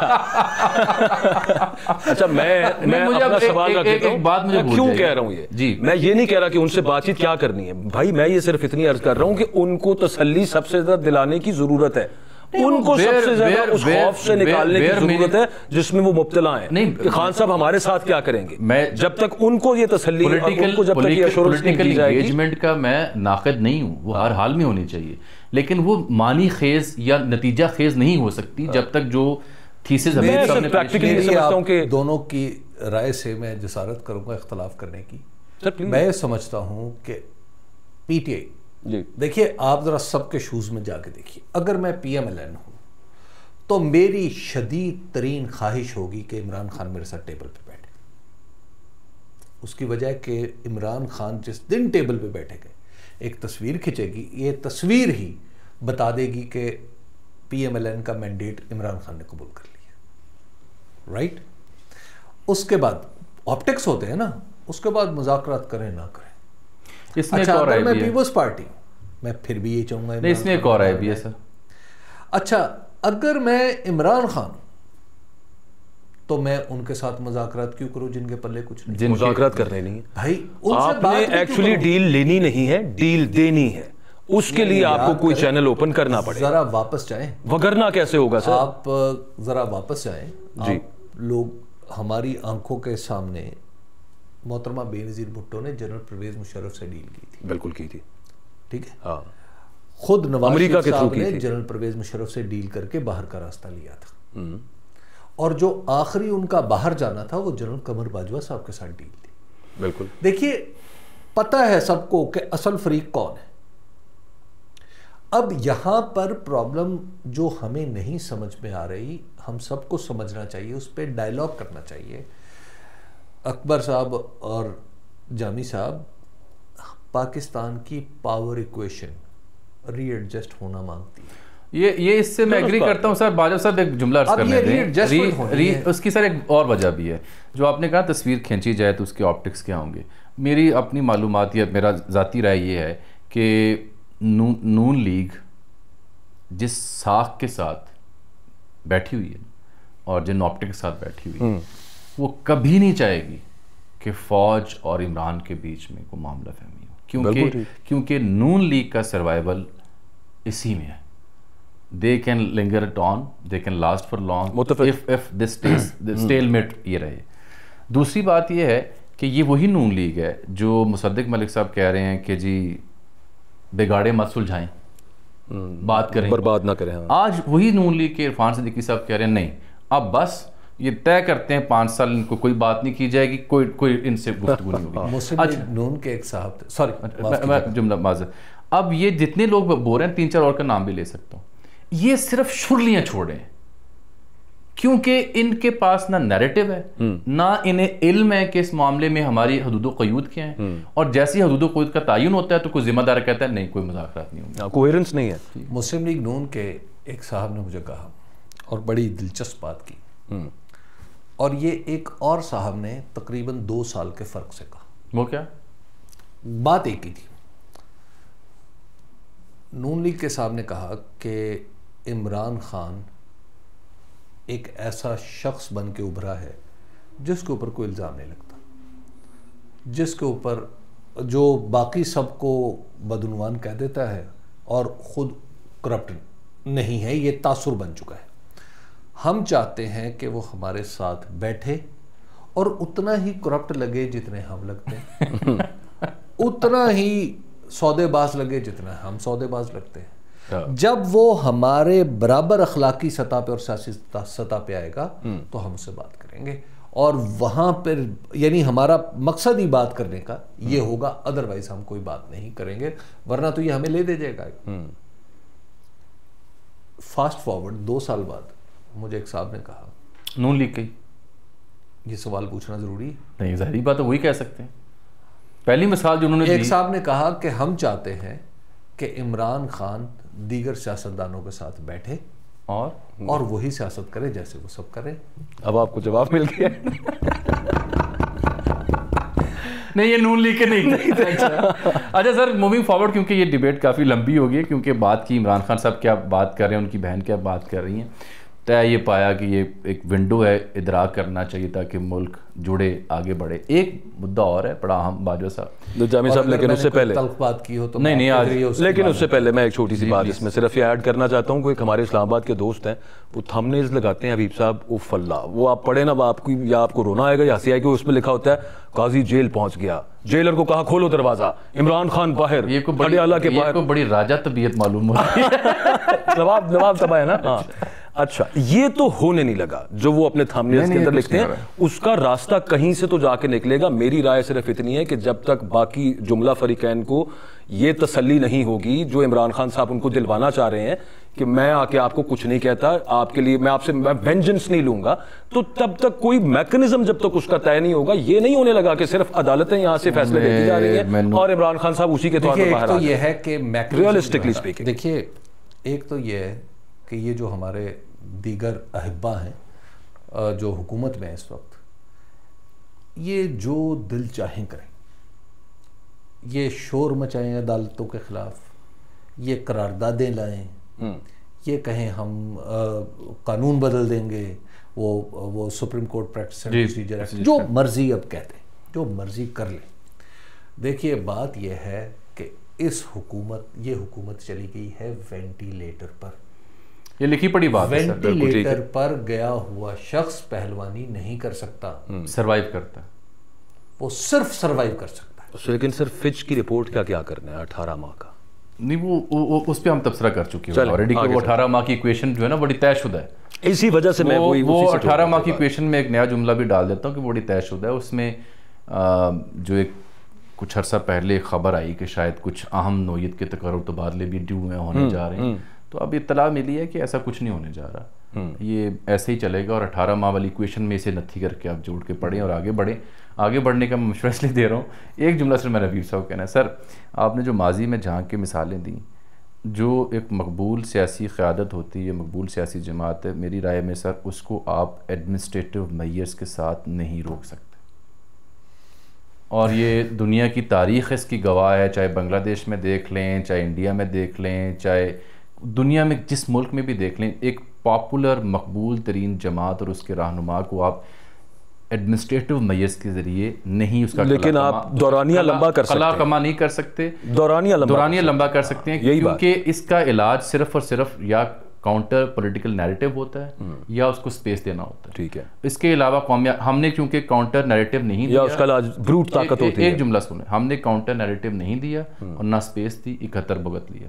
اچھا میں میں اپنا سوال رکھ دیتا ہوں، میں کیوں کہہ رہا ہوں یہ جی میں یہ نہیں کہہ رہا کہ ان سے بات چیت کیا کرنی ہے بھائی، میں یہ صرف اتنی عرض کر رہا ہوں کہ ان کو تسلی سب سے زیادہ دلانے کی ضرورت ہے، ان کو سب سے زیادہ اس خوف سے نکالنے کی ضرورت ہے جس میں وہ مبتلا ہیں کہ خان صاحب ہمارے ساتھ کیا کریں گے. جب تک ان کو یہ تسلی، ان کو جب تک یہ ایشورنس نہیں دی جائے گی. انگیجمنٹ کا میں ناقد نہیں ہوں، وہ ہر حال میں ہونی چاہیے، لیکن وہ معنی خیز یا نتیجہ خیز نہیں ہو سکتی جب تک جو تھیسز ہمیں سامنے پریکٹیکلی سمجھتا ہوں کہ دونوں کی رائے سے میں جسارت کروں گا اختلاف کرنے کی. میں سمجھتا ہوں کہ پی ٹی آئی، دیکھیے آپ ذرا سب کے شوز میں جا کے دیکھیے، اگر میں پی ایم ایل این ہوں تو میری شدید ترین خواہش ہوگی کہ عمران خان میرے ساتھ ٹیبل پہ بیٹھے. اس کی وجہ ہے کہ عمران خان جس دن ٹیبل پہ بیٹھے گئے ایک تصویر کھنچے گی، یہ تصویر ہی بتا دے گی کہ پی ایم ایل این کا مینڈیٹ عمران خان نے قبول کر لیا، رائٹ. اس کے بعد آپٹکس ہوتے ہیں نا، اس کے بعد مذاکرات کریں نہ کریں. اس میں ایک اور آئے بھی ہے، میں پیپلز پارٹی میں پھر بھی یہ چاہوں گا. نہیں، اس میں ایک اور آئے بھی ہے سر. اچھا اگر میں عمران خان تو میں ان کے ساتھ مذاکرات کیوں کروں جن کے پلے کچھ نہیں؟ مذاکرات کرنے نہیں ہے بھائی، آپ نے ایکچولی ڈیل لینی نہیں ہے، ڈیل دینی ہے. اس کے لیے آپ کو کوئی چینل اوپن کرنا پڑے. ذرا واپس جائیں، وگرنا کیسے ہوگا سر؟ آپ ذرا واپس جائیں. جی لوگ ہماری آنکھوں کے سامنے محترمہ بے نظیر بھٹو نے جنرل پرویز مشرف سے ڈیل کی تھی. بالکل کی تھی، ٹھیک ہے. ہاں، خود نواز امریکہ شریف کے تھرو صاحب کی نے تھی. جنرل پرویز مشرف سے ڈیل کر کے باہر کا راستہ لیا تھا، اور جو آخری ان کا باہر جانا تھا وہ جنرل قمر باجوہ صاحب کے ساتھ ڈیل تھی. بالکل. دیکھیے پتہ ہے سب کو کہ اصل فریق کون ہے. اب یہاں پر پرابلم جو ہمیں نہیں سمجھ میں آ رہی، ہم سب کو سمجھنا چاہیے، اس پہ ڈائلاگ کرنا چاہیے. اکبر صاحب اور جامی صاحب، پاکستان کی پاور ایکویشن ری ایڈجسٹ ہونا مانگتی ہے. یہ یہ اس سے میں ایگری کرتا ہوں سر. باجوہ صاحب ایک جملہ عرض کرنے دیں. اس کی سر ایک اور وجہ بھی ہے، جو آپ نے کہا تصویر کھینچی جائے تو اس کے آپٹکس کیا ہوں گے. میری اپنی معلومات یا میرا ذاتی رائے یہ ہے کہ نون لیگ جس ساکھ کے ساتھ بیٹھی ہوئی ہے اور جن آپٹک کے ساتھ بیٹھی ہوئی ہے، وہ کبھی نہیں چاہے گی کہ فوج اور عمران کے بیچ میں کوئی معاملہ فہمی ہو، کیونکہ کیونکہ نون لیگ کا سروائیول اسی میں ہے. They can linger it on, they can last for long if if this stalemate یہ رہے. دوسری بات یہ ہے کہ یہ وہی نون لیگ ہے جو مصدق ملک صاحب کہہ رہے ہیں کہ جی بگاڑے مت سلجھائیں، بات کریں، برباد نہ کریں. آج وہی نون لیگ کے عرفان صدیقی صاحب کہہ رہے ہیں نہیں، اب بس یہ طے کرتے ہیں پانچ سال ان کو کوئی بات نہیں کی جائے گی، کوئی کوئی ان سے گفتگو نہیں ہوگی. مسلم لیگ نون کے ایک صاحب تھے، سوری میں جملہ معذرت. اب یہ جتنے لوگ بول رہے ہیں، تین چار اور کا نام بھی لے سکتا ہوں، یہ صرف شرلیاں چھوڑیں، کیونکہ ان کے پاس نہ نیریٹو ہے، نہ انہیں علم ہے کہ اس معاملے میں ہماری حدود و قیود کیا ہیں، اور جیسی حدود و قیود کا تعین ہوتا ہے تو کوئی ذمہ دار کہتا ہے نہیں کوئی مذاکرات نہیں ہوں، کوہیرنس نہیں ہے. مسلم لیگ نون کے ایک صاحب نے مجھے کہا اور بڑی دلچسپ بات کی، اور یہ ایک اور صاحب نے تقریباً دو سال کے فرق سے کہا. وہ کیا بات ایک ہی تھی. نون لیگ کے صاحب نے کہا کہ عمران خان ایک ایسا شخص بن کے ابھرا ہے جس کے اوپر کوئی الزام نہیں لگتا، جس کے اوپر جو باقی سب کو بدعنوان کہہ دیتا ہے اور خود کرپٹ نہیں ہے، یہ تاثر بن چکا ہے. ہم چاہتے ہیں کہ وہ ہمارے ساتھ بیٹھے اور اتنا ہی کرپٹ لگے جتنے ہم لگتے ہیں، اتنا ہی سودے باز لگے جتنا ہم سودے باز لگتے ہیں. جب وہ ہمارے برابر اخلاقی سطح پہ اور سیاسی سطح پہ آئے گا تو ہم اس سے بات کریں گے، اور وہاں پر یعنی ہمارا مقصد ہی بات کرنے کا یہ ہوگا، ادروائز ہم کوئی بات نہیں کریں گے، ورنہ تو یہ ہمیں لے دے جائے گا. فاسٹ فارورڈ دو سال بعد مجھے ایک صاحب نے کہا نون لیگ کی یہ سوال پوچھنا ضروری ہے؟ نہیں ظاہری بات ہے، وہی کہہ سکتے ہیں. پہلی مثال جو انہوں نے ایک صاحب نے کہا کہ ہم چاہتے ہیں کہ عمران خان دیگر سیاستدانوں کے ساتھ بیٹھے اور اور وہی سیاست کرے جیسے وہ سب کرے. اب آپ کو جواب مل گیا. نہیں یہ نون لیگ کے نہیں تھے. اچھا سر موونگ فارورڈ، کیونکہ یہ ڈیبیٹ کافی لمبی ہوگی ہے، کیونکہ بات کی عمران خان صاحب کیا بات کر رہے ہیں، ان کی بہن کیا بات کر رہی ہیں، طے یہ پایا کہ یہ ایک ونڈو ہے، ادراک کرنا چاہیے تاکہ ملک جڑے آگے بڑھے. ایک مدعا اور ہے بڑا اہم باجوہ صاحب جامی صاحب، لیکن اس سے پہلے تلخ بات کی ہو تو نہیں نہیں آج لیکن اس سے پہلے میں ایک چھوٹی سی بات اس میں صرف یہ ایڈ کرنا چاہتا ہوں کہ ایک ہمارے اسلام آباد کے دوست ہیں، وہ تھمبنیلز لگاتے ہیں حبیب صاحب اف اللہ، وہ آپ پڑھیں نا، آپ کو یا آپ کو رونا آئے گا یا ہنسی آئے گی. اس میں لکھا ہوتا ہے قاضی جیل پہنچ گیا، جیلر کو کہا کھولو دروازہ، عمران خان باہر، یہ کو بڑی اللہ کے باہر. بڑی راجہ طبیعت معلوم ہوتی ہے. نواب نواب صاحب ہے نا. ہاں اچھا، یہ تو ہونے نہیں لگا جو وہ اپنے تھمبنیلز کے اندر لکھتے ہیں، اس کا راستہ کہیں سے تو جا کے نکلے گا. میری رائے صرف اتنی ہے کہ جب تک باقی جملہ فریقین کو یہ تسلی نہیں ہوگی جو عمران خان صاحب ان کو دلوانا چاہ رہے ہیں کہ میں آ کے آپ کو کچھ نہیں کہتا، آپ کے لیے میں آپ سے وینجنس نہیں لوں گا، تو تب تک کوئی میکنزم جب تک اس کا طے نہیں ہوگا، یہ نہیں ہونے لگا کہ صرف عدالتیں یہاں سے فیصلے دیتی جا رہی ہیں اور عمران خان صاحب اسی کے طور پر باہر آ تو یہ ہے کہ ریئلسٹکلی اسپیکنگ. دیکھیے ایک تو یہ ہے کہ یہ جو ہمارے دیگر احبا ہیں جو حکومت میں اس وقت، یہ جو دل چاہیں کریں، یہ شور مچائیں عدالتوں کے خلاف، یہ قراردادیں لائیں، یہ کہیں ہم قانون بدل دیں گے، وہ وہ supreme court practice and procedure act, جو مرضی اب کہتے ہیں، جو مرضی کر لیں. دیکھیے بات یہ ہے کہ اس حکومت یہ حکومت چلی گئی ہے وینٹیلیٹر پر. یہ لکھی پڑی بات ہے. وینٹیلیٹر پر گیا ہوا شخص پہلوانی نہیں کر سکتا، سروائیو کرتا ہے، وہ صرف سروائیو کر سکتا ہے. لیکن سر فچ کی رپورٹ کا کیا کرنا ہے اٹھارہ ماہ کا؟ نہیں وہ اس پہ ہم تبصرہ کر چکے ہیں آلریڈی کہ وہ اٹھارہ ماہ کی ایکویشن جو ہے نا بڑی طے شدہ ہے. اسی وجہ سے میں وہ اٹھارہ ماہ کی ایکویشن میں ایک نیا جملہ بھی ڈال دیتا ہوں کہ بڑی طے شدہ ہے. اس میں جو ایک کچھ عرصہ پہلے خبر آئی کہ شاید کچھ اہم نوعیت کے تقرر تبادلے بھی ڈیو میں ہونے جا رہے ہیں، تو اب اطلاع ملی ہے کہ ایسا کچھ نہیں ہونے جا رہا، یہ ایسے ہی چلے گا. اور اٹھارہ ماہ والی ایکویشن میں اسے نتھی کر کے آپ جوڑ کے پڑھیں اور آگے بڑھیں. آگے بڑھنے کا میں مشورہ اس لیے دے رہا ہوں. ایک جملہ سر میں حبیب صاحب کہنا ہے، سر آپ نے جو ماضی میں جہاں کے مثالیں دیں، جو ایک مقبول سیاسی قیادت ہوتی ہے، مقبول سیاسی جماعت ہے، میری رائے میں سر اس کو آپ ایڈمنسٹریٹو میئرز کے ساتھ نہیں روک سکتے. اور یہ دنیا کی تاریخ اس کی گواہ ہے، چاہے بنگلہ دیش میں دیکھ لیں، چاہے انڈیا میں دیکھ لیں، چاہے دنیا میں جس ملک میں بھی دیکھ لیں، ایک پاپولر مقبول ترین جماعت اور اس کے رہنما کو آپ ایڈمنسٹریٹو میئرز کے ذریعے نہیں اس کا لیکن آپ دورانیہ لمبا کر سکتے ہیں، قلع کما نہیں کر سکتے، دورانیہ لمبا دورانیہ لمبا کر سکتے ہیں، کیونکہ اس کا علاج صرف اور صرف یا کاؤنٹر پولیٹیکل نیریٹو ہوتا ہے یا اس کو سپیس دینا ہوتا ہے. ٹھیک ہے، اس کے علاوہ قومی ہم نے چونکہ کاؤنٹر نیریٹو نہیں دیا، یا اس کا علاج بروٹ طاقت ہوتی ہے. ایک جملہ سنیں، ہم نے کاؤنٹر نیریٹو نہیں دیا اور نہ سپیس دی، اکہتر بھگت لیا.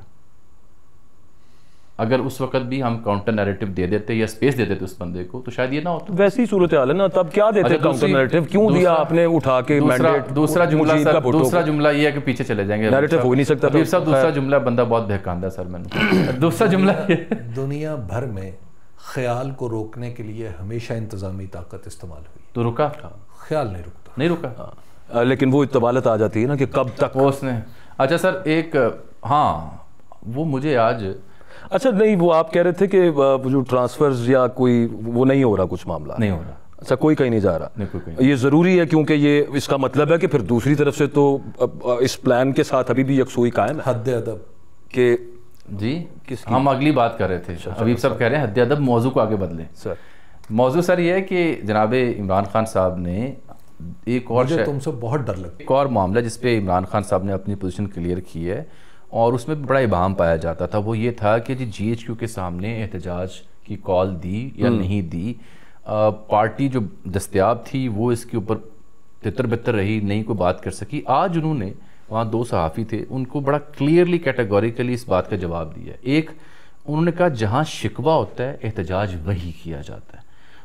اگر اس وقت بھی ہم کاؤنٹر نیریٹو دے دیتے یا سپیس دے دیتے اس بندے کو تو شاید یہ نہ ہوتا. ویسی صورتحال ہے نا، تب کیا دیتے کاؤنٹر نیریٹو؟ کیوں دیا آپ نے اٹھا کے مینڈیٹ؟ دوسرا جملہ سر دوسرا جملہ یہ ہے کہ پیچھے چلے جائیں گے، نیریٹو ہو نہیں سکتا. حبیب صاحب دوسرا جملہ بندہ بہت بہکاندہ سر میں نے دوسرا جملہ دنیا بھر میں خیال کو روکنے کے لیے ہمیشہ انتظامی طاقت استعمال ہوئی، تو رکا خیال نہیں رکتا، نہیں رکا. لیکن وہ اطبالت آ جاتی ہے نا کہ کب تک وہ اس نے. اچھا سر ایک ہاں وہ مجھے آج اچھا نہیں، وہ آپ کہہ رہے تھے کہ جو ٹرانسفرز یا کوئی وہ نہیں ہو رہا، کچھ معاملہ نہیں ہو رہا، اچھا کوئی کہیں نہیں جا رہا. یہ ضروری ہے کیونکہ یہ اس کا مطلب ہے کہ پھر دوسری طرف سے تو اس پلان کے ساتھ ابھی بھی یکسوئی قائم ہے. حد ادب کہ جی ہم اگلی بات کر رہے تھے، حبیب صاحب کہہ رہے ہیں حد ادب، موضوع کو آگے بدلیں. سر موضوع سر یہ ہے کہ جناب عمران خان صاحب نے ایک اور تم سے بہت ڈر لگتا ایک اور معاملہ جس پہ عمران خان صاحب نے اپنی پوزیشن کلیئر کی ہے اور اس میں بڑا ابہام پایا جاتا تھا، وہ یہ تھا کہ جی جی ایچ کیو کے سامنے احتجاج کی کال دی یا نہیں دی. پارٹی جو دستیاب تھی وہ اس کے اوپر تتر بتر رہی، نہیں کوئی بات کر سکی. آج انہوں نے وہاں دو صحافی تھے، ان کو بڑا کلیئرلی کیٹیگوریکلی اس بات کا جواب دیا. ایک انہوں نے کہا جہاں شکوہ ہوتا ہے احتجاج وہی کیا جاتا ہے،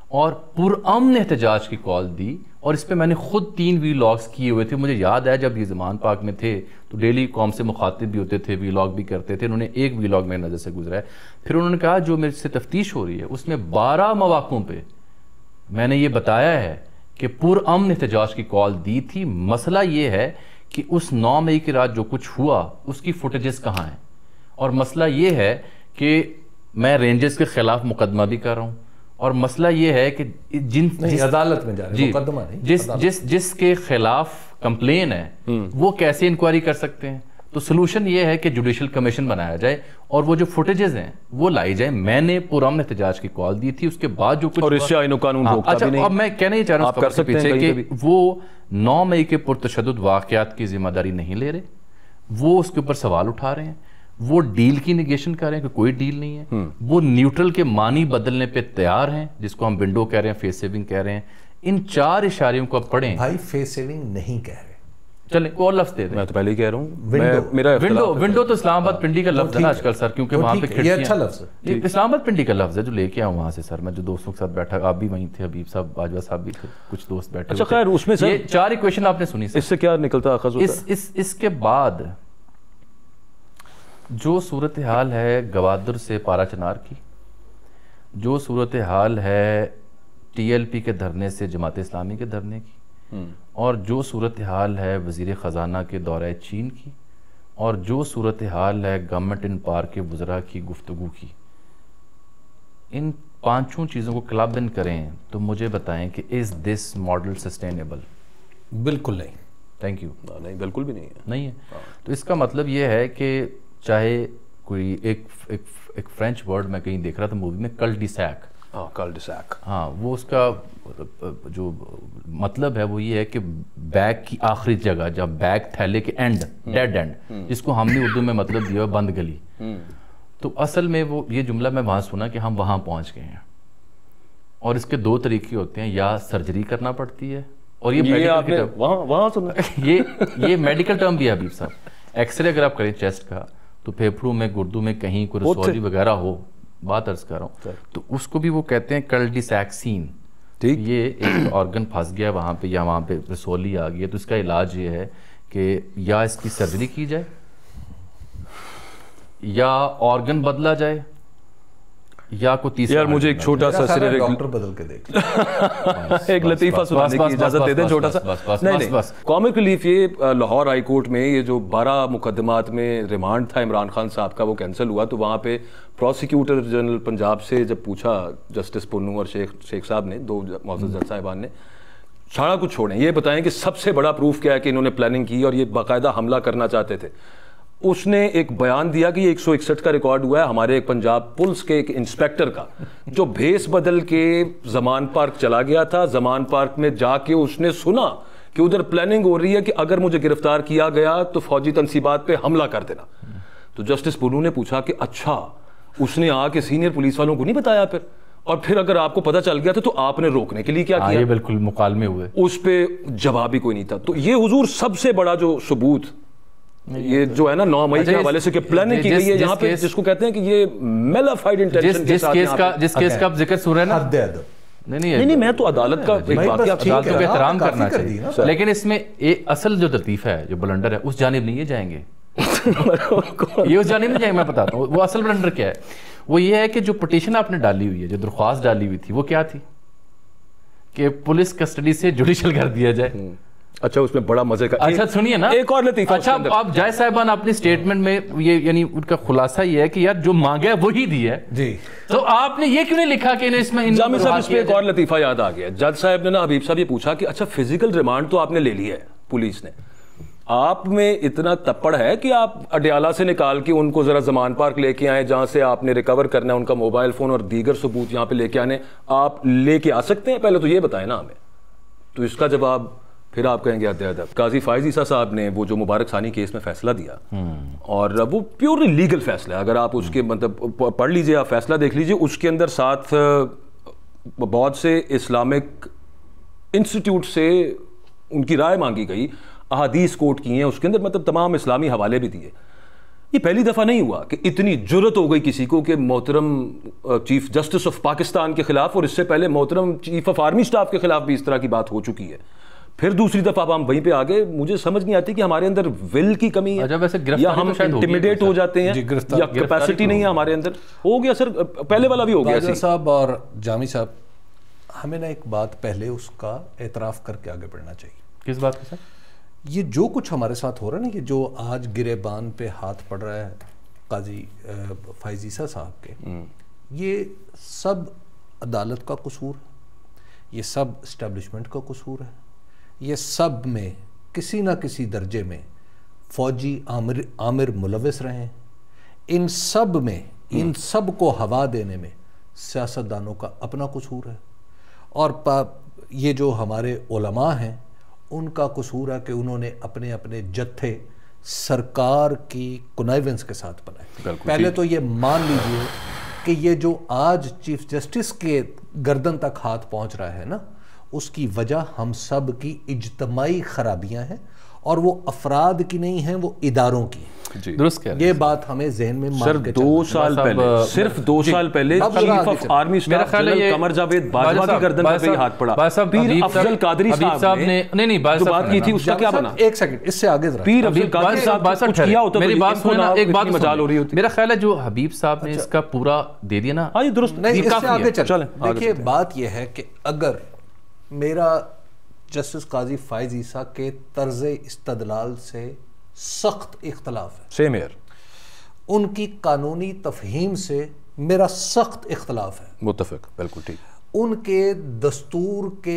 اور پرامن احتجاج کی کال دی. اور اس پہ میں نے خود تین وی لاگز کیے ہوئے تھے. مجھے یاد ہے جب یہ زمان پاک میں تھے تو ڈیلی قوم سے مخاطب بھی ہوتے تھے, وی لاگ بھی کرتے تھے. انہوں نے ایک وی لاگ میرے نظر سے گزرا ہے. پھر انہوں نے کہا جو میرے سے تفتیش ہو رہی ہے اس میں بارہ مواقعوں پہ میں نے یہ بتایا ہے کہ پرامن احتجاج کی کال دی تھی. مسئلہ یہ ہے کہ اس نو مئی کی رات جو کچھ ہوا اس کی فوٹیجز کہاں ہیں. اور مسئلہ یہ ہے کہ میں رینجرز کے خلاف مقدمہ بھی کر رہا ہوں. اور مسئلہ یہ ہے کہ جن عدالت میں جا رہے ہیں, مقدمہ نہیں, جس جس جس کے خلاف کمپلین ہے وہ کیسے انکوائری کر سکتے ہیں. تو سلوشن یہ ہے کہ جوڈیشل کمیشن بنایا جائے اور وہ جو فوٹیجز ہیں وہ لائی جائیں. میں نے پرامن احتجاج کی کال دی تھی, اس کے بعد جو کچھ اور اس سے آئین و قانون روکتا بھی نہیں. اب میں کہنا ہی چاہ رہا ہوں اس پیچھے کہ وہ نو مئی کے پرتشدد واقعات کی ذمہ داری نہیں لے رہے, وہ اس کے اوپر سوال اٹھا رہے ہیں. وہ ڈیل کی نیگیشن کر رہے ہیں کہ کوئی ڈیل نہیں ہے. وہ نیوٹرل کے معنی بدلنے پہ تیار ہیں, جس کو ہم ونڈو کہہ رہے ہیں, فیس سیونگ کہہ رہے ہیں. ان چار اشاریوں کو اب پڑھیں. بھائی فیس سیونگ نہیں کہہ رہے, چلیں کوئی اور لفظ دے دیں. میں تو پہلے ہی کہہ رہا ہوں ونڈو ونڈو ونڈو تو اسلام آباد پنڈی کا لفظ ہے آج کل سر, کیونکہ وہاں پہ کھڑکیاں. یہ اچھا لفظ ہے, اسلام آباد پنڈی کا لفظ ہے جو لے کے آؤں وہاں سے سر. میں جو دوستوں کے ساتھ بیٹھا, آپ بھی وہیں تھے, حبیب صاحب, باجوہ صاحب بھی تھے, کچھ دوست بیٹھے. اچھا خیر, اس میں یہ چار ایکویشن آپ نے سنی, اس سے کیا نکلتا اخذ ہوتا ہے؟ اس اس کے بعد جو صورتحال ہے گوادر سے پارا چنار کی, جو صورتحال ہے ٹی ایل پی کے دھرنے سے جماعت اسلامی کے دھرنے کی, اور جو صورتحال ہے وزیر خزانہ کے دورہ چین کی, اور جو صورتحال ہے گورنمنٹ ان پار کے وزراء کی گفتگو کی, ان پانچوں چیزوں کو کلب ان کریں تو مجھے بتائیں کہ از دس ماڈل سسٹینیبل؟ بالکل نہیں. Thank you. نہیں, بالکل بھی نہیں ہے. نہیں ہے. تو اس کا مطلب یہ ہے کہ چاہے کوئی ایک ایک فرینچ ورڈ میں کہیں دیکھ رہا تھا مووی میں, کل ڈی سیک. ہاں, کل ڈی سیک. ہاں, وہ اس کا جو مطلب ہے وہ یہ ہے کہ بیگ کی آخری جگہ, جب بیگ تھیلے کے اینڈ, ڈیڈ اینڈ, جس کو ہم نے اردو میں مطلب دیا بند گلی. تو اصل میں وہ یہ جملہ میں وہاں سنا کہ ہم وہاں پہنچ گئے ہیں. اور اس کے دو طریقے ہوتے ہیں, یا سرجری کرنا پڑتی ہے, اور یہ یہ میڈیکل ٹرم بھی ہے حبیب صاحب. ایکس رے اگر آپ کریں چیسٹ کا تو پھیپھڑوں میں, گردوں میں کہیں کوئی رسولی وغیرہ ہو, بات عرض کر رہا ہوں, تو اس کو بھی وہ کہتے ہیں کلڈیسیکسین. یہ ایک آرگن پھنس گیا وہاں پہ, یا وہاں پہ رسولی آ گئی ہے, تو اس کا علاج یہ ہے کہ یا اس کی سرجری کی جائے, یا آرگن بدلا جائے, یا کو تیسرا. یار مجھے ایک چھوٹا سا صرف ڈاکٹر بدل کے دیکھ ایک لطیفہ سنانے کی اجازت دے دیں چھوٹا سا. نہیں نہیں, کامک ریلیف یہ لاہور ہائی کورٹ میں یہ جو بارہ مقدمات میں ریمانڈ تھا عمران خان صاحب کا وہ کینسل ہوا, تو وہاں پہ پروسیکیوٹر جنرل پنجاب سے جب پوچھا جسٹس پنو اور شیخ شیخ صاحب نے, دو معزز جج صاحبان نے, سارا کچھ چھوڑیں, یہ بتائیں کہ سب سے بڑا پروف کیا ہے کہ انہوں نے پلاننگ کی اور یہ باقاعدہ حملہ کرنا چاہتے تھے. اس نے ایک بیان دیا کہ یہ ایک سو اکسٹھ کا ریکارڈ ہوا ہے ہمارے ایک پنجاب پولیس کے ایک انسپیکٹر کا, جو بھیس بدل کے زمان پارک چلا گیا تھا. زمان پارک میں جا کے اس نے سنا کہ ادھر پلاننگ ہو رہی ہے کہ اگر مجھے گرفتار کیا گیا تو فوجی تنصیبات پہ حملہ کر دینا. تو جسٹس پنو نے پوچھا کہ اچھا اس نے آ کے سینئر پولیس والوں کو نہیں بتایا پھر, اور پھر اگر آپ کو پتہ چل گیا تھا تو آپ نے روکنے کے لیے کیا کیا؟ یہ بالکل مکالمے ہوئے, اس پہ جواب ہی کوئی نہیں تھا. تو یہ حضور سب سے بڑا جو ثبوت یہ جو ہے نا نو مئی کے حوالے سے کہ پلاننگ کی گئی ہے یہاں پہ, جس کو کہتے ہیں کہ یہ میلافائڈ انٹینشن کے ساتھ جس کا جس کیس کا آپ ذکر سن رہے ہیں نا, نہیں نہیں, میں تو عدالت کا ایک واقعہ عدالتوں کا احترام کرنا چاہیے, لیکن اس میں اصل جو لطیفہ ہے, جو بلنڈر ہے, اس جانب نہیں یہ جائیں گے, یہ اس جانب نہیں جائیں گے. میں بتاتا ہوں وہ اصل بلنڈر کیا ہے. وہ یہ ہے کہ جو پٹیشن آپ نے ڈالی ہوئی ہے, جو درخواست ڈالی ہوئی تھی, وہ کیا تھی کہ پولیس کسٹڈی سے جوڈیشل کر دیا جائے. اچھا, اس میں بڑا مزے کا, اچھا سنیے نا ایک اور لطیفہ. اچھا آپ جائے صاحبان اپنی سٹیٹمنٹ میں یہ یعنی ان کا خلاصہ یہ ہے کہ یار جو مانگا ہے وہی دیا ہے جی, تو آپ نے یہ کیوں نہیں لکھا کہ اس میں جامع صاحب اس میں ایک اور لطیفہ یاد آ گیا. جج صاحب نے نا حبیب صاحب یہ پوچھا کہ اچھا فزیکل ریمانڈ تو آپ نے لے لیا ہے پولیس نے, آپ میں اتنا تپڑ ہے کہ آپ اڈیالہ سے نکال کے ان کو ذرا زمان پارک لے کے آئیں جہاں سے آپ نے ریکور کرنا ہے ان کا موبائل فون اور دیگر ثبوت یہاں پہ لے کے آنے, آپ لے کے آ سکتے ہیں؟ پہلے تو یہ بتائیں نا ہمیں. تو اس کا جواب پھر آپ کہیں گے ادب. قاضی فائز عیسیٰ صاحب نے وہ جو مبارک ثانی کیس میں فیصلہ دیا, اور وہ پیورلی لیگل فیصلہ ہے, اگر آپ اس کے مطلب پڑھ لیجئے, آپ فیصلہ دیکھ لیجئے, اس کے اندر ساتھ بہت سے اسلامک انسٹیٹیوٹ سے ان کی رائے مانگی گئی, احادیث کوٹ کی ہیں اس کے اندر, مطلب تمام اسلامی حوالے بھی دیے. یہ پہلی دفعہ نہیں ہوا کہ اتنی جرت ہو گئی کسی کو کہ محترم چیف جسٹس آف پاکستان کے خلاف، اور اس سے پہلے محترم چیف آف آرمی سٹاف کے خلاف بھی اس طرح کی بات ہو چکی ہے، پھر دوسری دفعہ اب ہم وہیں پہ آگے. مجھے سمجھ نہیں آتی کہ ہمارے اندر ول کی کمی ہے یا ہم انٹیمیڈیٹ ہو جاتے ہیں یا کیپیسٹی نہیں ہے ہمارے اندر. ہو گیا سر، پہلے والا بھی ہو گیا. باجوہ صاحب اور جامی صاحب، ہمیں نا ایک بات پہلے اس کا اعتراف کر کے آگے بڑھنا چاہیے. کس بات کا سر؟ یہ جو کچھ ہمارے ساتھ ہو رہا ہے نا، یہ جو آج گرے بان پہ ہاتھ پڑ رہا ہے قاضی فائز عیسیٰ صاحب کے، یہ سب عدالت کا قصور ہے، یہ سب اسٹیبلشمنٹ کا قصور ہے، یہ سب میں کسی نہ کسی درجے میں فوجی عامر عامر ملوث رہے ہیں. ان سب میں ان سب کو ہوا دینے میں سیاستدانوں کا اپنا قصور ہے، اور یہ جو ہمارے علماء ہیں ان کا قصور ہے کہ انہوں نے اپنے اپنے جتھے سرکار کی کنائیونس کے ساتھ بنائے. پہلے تو یہ مان لیجئے کہ یہ جو آج چیف جسٹس کے گردن تک ہاتھ پہنچ رہا ہے نا، اس کی وجہ ہم سب کی اجتماعی خرابیاں ہیں، اور وہ افراد کی نہیں ہیں، وہ اداروں کی. درست کہہ رہے ہیں. یہ بات ہمیں ذہن میں سر دو سال پہلے صرف دو سال پہلے chief of army staff general Qamar Javed Bajwa کی گردن پر ہاتھ پڑا. پیر افضل قادری صاحب نے نہیں نہیں بات کی تھی، اس کا کیا بنا؟ ایک سیکنڈ اس سے آگے ذرا. پیر افضل قادری صاحب کچھ کیا ہوتا میری بات سننا، ایک بات مجال ہو رہی ہوتی. میرا خیال ہے جو حبیب صاحب نے اس کا پورا دے دیا نا. ہاں یہ درست. نہیں اس سے آگے چلیں. دیکھیے بات یہ ہے کہ اگر میرا جسٹس قاضی فائز عیسیٰ کے طرز استدلال سے سخت اختلاف ہے، سیم ایئر، ان کی قانونی تفہیم سے میرا سخت اختلاف ہے، متفق، بالکل ٹھیک، ان کے دستور کے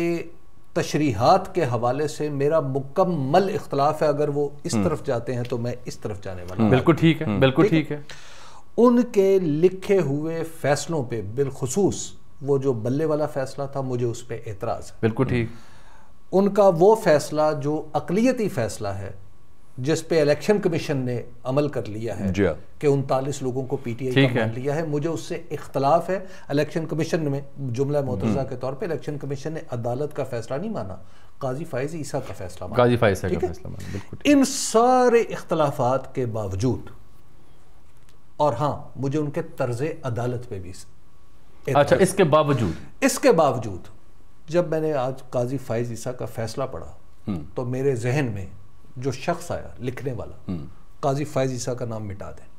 تشریحات کے حوالے سے میرا مکمل اختلاف ہے. اگر وہ اس طرف جاتے ہیں تو میں اس طرف جانے والا ہوں. بالکل ٹھیک ہے، بالکل ٹھیک ہے. ان کے لکھے ہوئے فیصلوں پہ بالخصوص وہ جو بلے والا فیصلہ تھا، مجھے اس پہ اعتراض ہے. بالکل ٹھیک. ان کا وہ فیصلہ جو اقلیتی فیصلہ ہے، جس پہ الیکشن کمیشن نے عمل کر لیا ہے کہ انتالیس لوگوں کو پی ٹی آئی کا مان لیا ہے، مجھے اس سے اختلاف ہے. الیکشن کمیشن میں جملہ معترضہ کے طور پہ الیکشن کمیشن نے عدالت کا فیصلہ نہیں مانا، قاضی فائز عیسیٰ کا فیصلہ مانا. قاضی فائز عیسیٰ کا فیصلہ مانا. بالکل. ان سارے اختلافات کے باوجود، اور ہاں مجھے ان کے طرز عدالت پہ بھی، اچھا اس کے باوجود اس کے باوجود جب میں نے آج قاضی فائز عیسیٰ کا فیصلہ پڑھا تو میرے ذہن میں جو شخص آیا لکھنے والا، قاضی فائز عیسیٰ کا نام مٹا دیں،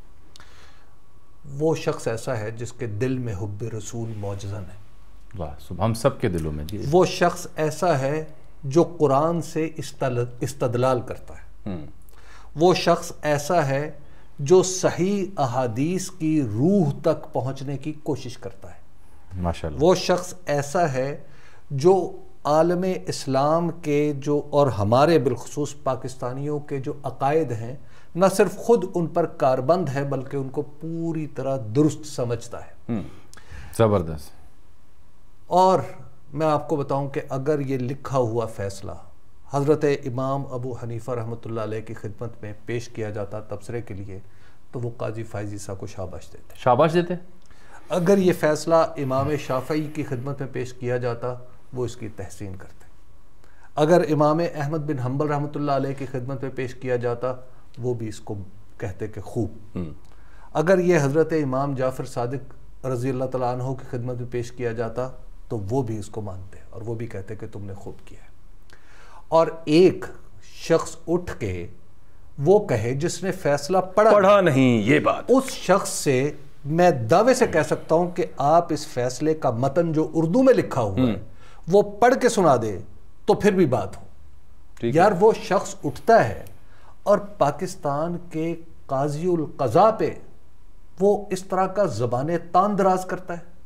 وہ شخص ایسا ہے جس کے دل میں حب رسول معجزن ہے. واہ، ہم سب کے دلوں میں. وہ شخص ایسا ہے جو قرآن سے استدلال کرتا ہے. وہ شخص ایسا ہے جو صحیح احادیث کی روح تک پہنچنے کی کوشش کرتا ہے. ماشاءاللہ. وہ شخص ایسا ہے جو عالم اسلام کے جو اور ہمارے بالخصوص پاکستانیوں کے جو عقائد ہیں، نہ صرف خود ان پر کاربند ہے بلکہ ان کو پوری طرح درست سمجھتا ہے. زبردست. اور میں آپ کو بتاؤں کہ اگر یہ لکھا ہوا فیصلہ حضرت امام ابو حنیفہ رحمۃ اللہ علیہ کی خدمت میں پیش کیا جاتا تبصرے کے لیے، تو وہ قاضی فائز عیسیٰ کو شاباش دیتے. شاباش دیتے. اگر یہ فیصلہ امام شافعی کی خدمت میں پیش کیا جاتا، وہ اس کی تحسین کرتے. اگر امام احمد بن حنبل رحمۃ اللہ علیہ کی خدمت میں پیش کیا جاتا، وہ بھی اس کو کہتے کہ خوب. اگر یہ حضرت امام جعفر صادق رضی اللہ تعالیٰ عنہ کی خدمت میں پیش کیا جاتا تو وہ بھی اس کو مانتے اور وہ بھی کہتے کہ تم نے خوب کیا ہے. اور ایک شخص اٹھ کے وہ کہے جس نے فیصلہ پڑھا پڑھا نہیں، یہ بات اس شخص سے میں دعوے سے کہہ سکتا ہوں کہ آپ اس فیصلے کا متن جو اردو میں لکھا ہوا ہے وہ پڑھ کے سنا دے تو پھر بھی بات ہو. یار وہ شخص اٹھتا ہے اور پاکستان کے قاضی القضاء پہ وہ اس طرح کا زبان تان دراز کرتا ہے.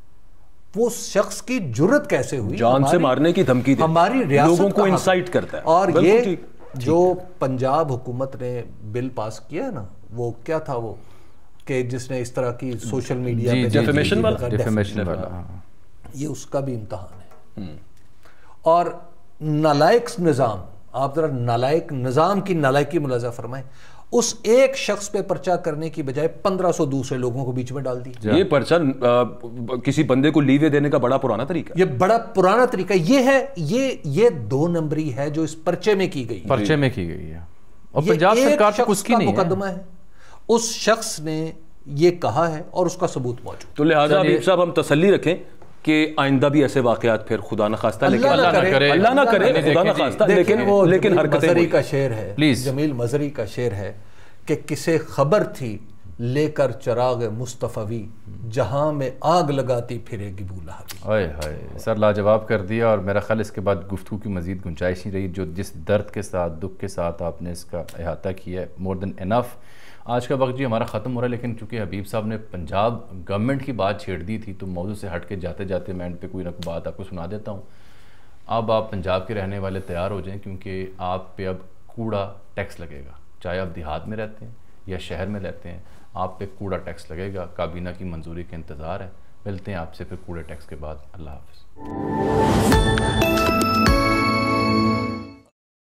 وہ شخص کی جرت کیسے ہوئی؟ جان سے مارنے کی دھمکی دے، ہماری ریاست لوگوں کو انسائٹ کرتا ہے. اور یہ جو پنجاب حکومت نے بل پاس کیا ہے نا، وہ کیا تھا وہ کہ جس نے اس طرح کی سوشل میڈیا پہ ڈیفیمیشن والا، یہ اس کا بھی امتحان ہے. اور نالائق نظام، آپ ذرا نالائق نظام کی نالائقی ملاحظہ فرمائیں. اس ایک شخص پہ پرچہ کرنے کی بجائے پندرہ سو دوسرے لوگوں کو بیچ میں ڈال دی. یہ پرچہ کسی بندے کو لیوے دینے کا بڑا پرانا طریقہ، یہ بڑا پرانا طریقہ یہ ہے. یہ یہ دو نمبری ہے جو اس پرچے میں کی گئی پرچے میں کی گئی ہے، اور پنجاب سرکار تک اس کی نہیں مقدمہ ہے. اس شخص نے یہ کہا ہے اور اس کا ثبوت موجود. تو لہٰذا حبیب صاحب ہم تسلی رکھیں کہ آئندہ بھی ایسے واقعات پھر خدا نہ خواستہ لیکن اللہ نہ کرے اللہ نہ کرے خدا نہ خواستہ لیکن وہ لیکن حرکتیں مظہری کا شعر ہے, پلیز جمیل مظہری کا شعر ہے کہ کسے خبر تھی لے کر چراغ مصطفی, جہاں میں آگ لگاتی پھرے گی بو لہبی. ہائے ہائے سر لاجواب کر دیا, اور میرا خیال اس کے بعد گفتگو کی مزید گنجائش نہیں رہی. جو جس درد کے ساتھ دکھ کے ساتھ آپ نے اس کا احاطہ کیا ہے, مور دین انف. آج کا وقت جی ہمارا ختم ہو رہا ہے, لیکن چونکہ حبیب صاحب نے پنجاب گورنمنٹ کی بات چھیڑ دی تھی تو موضوع سے ہٹ کے جاتے جاتے میں ان پہ کوئی نہ کوئی بات آپ کو سنا دیتا ہوں. اب آپ پنجاب کے رہنے والے تیار ہو جائیں, کیونکہ آپ پہ اب کوڑا ٹیکس لگے گا. چاہے آپ دیہات میں رہتے ہیں یا شہر میں رہتے ہیں, آپ پہ کوڑا ٹیکس لگے گا. کابینہ کی منظوری کا انتظار ہے. ملتے ہیں آپ سے پھر کوڑے ٹیکس کے بعد. اللہ حافظ.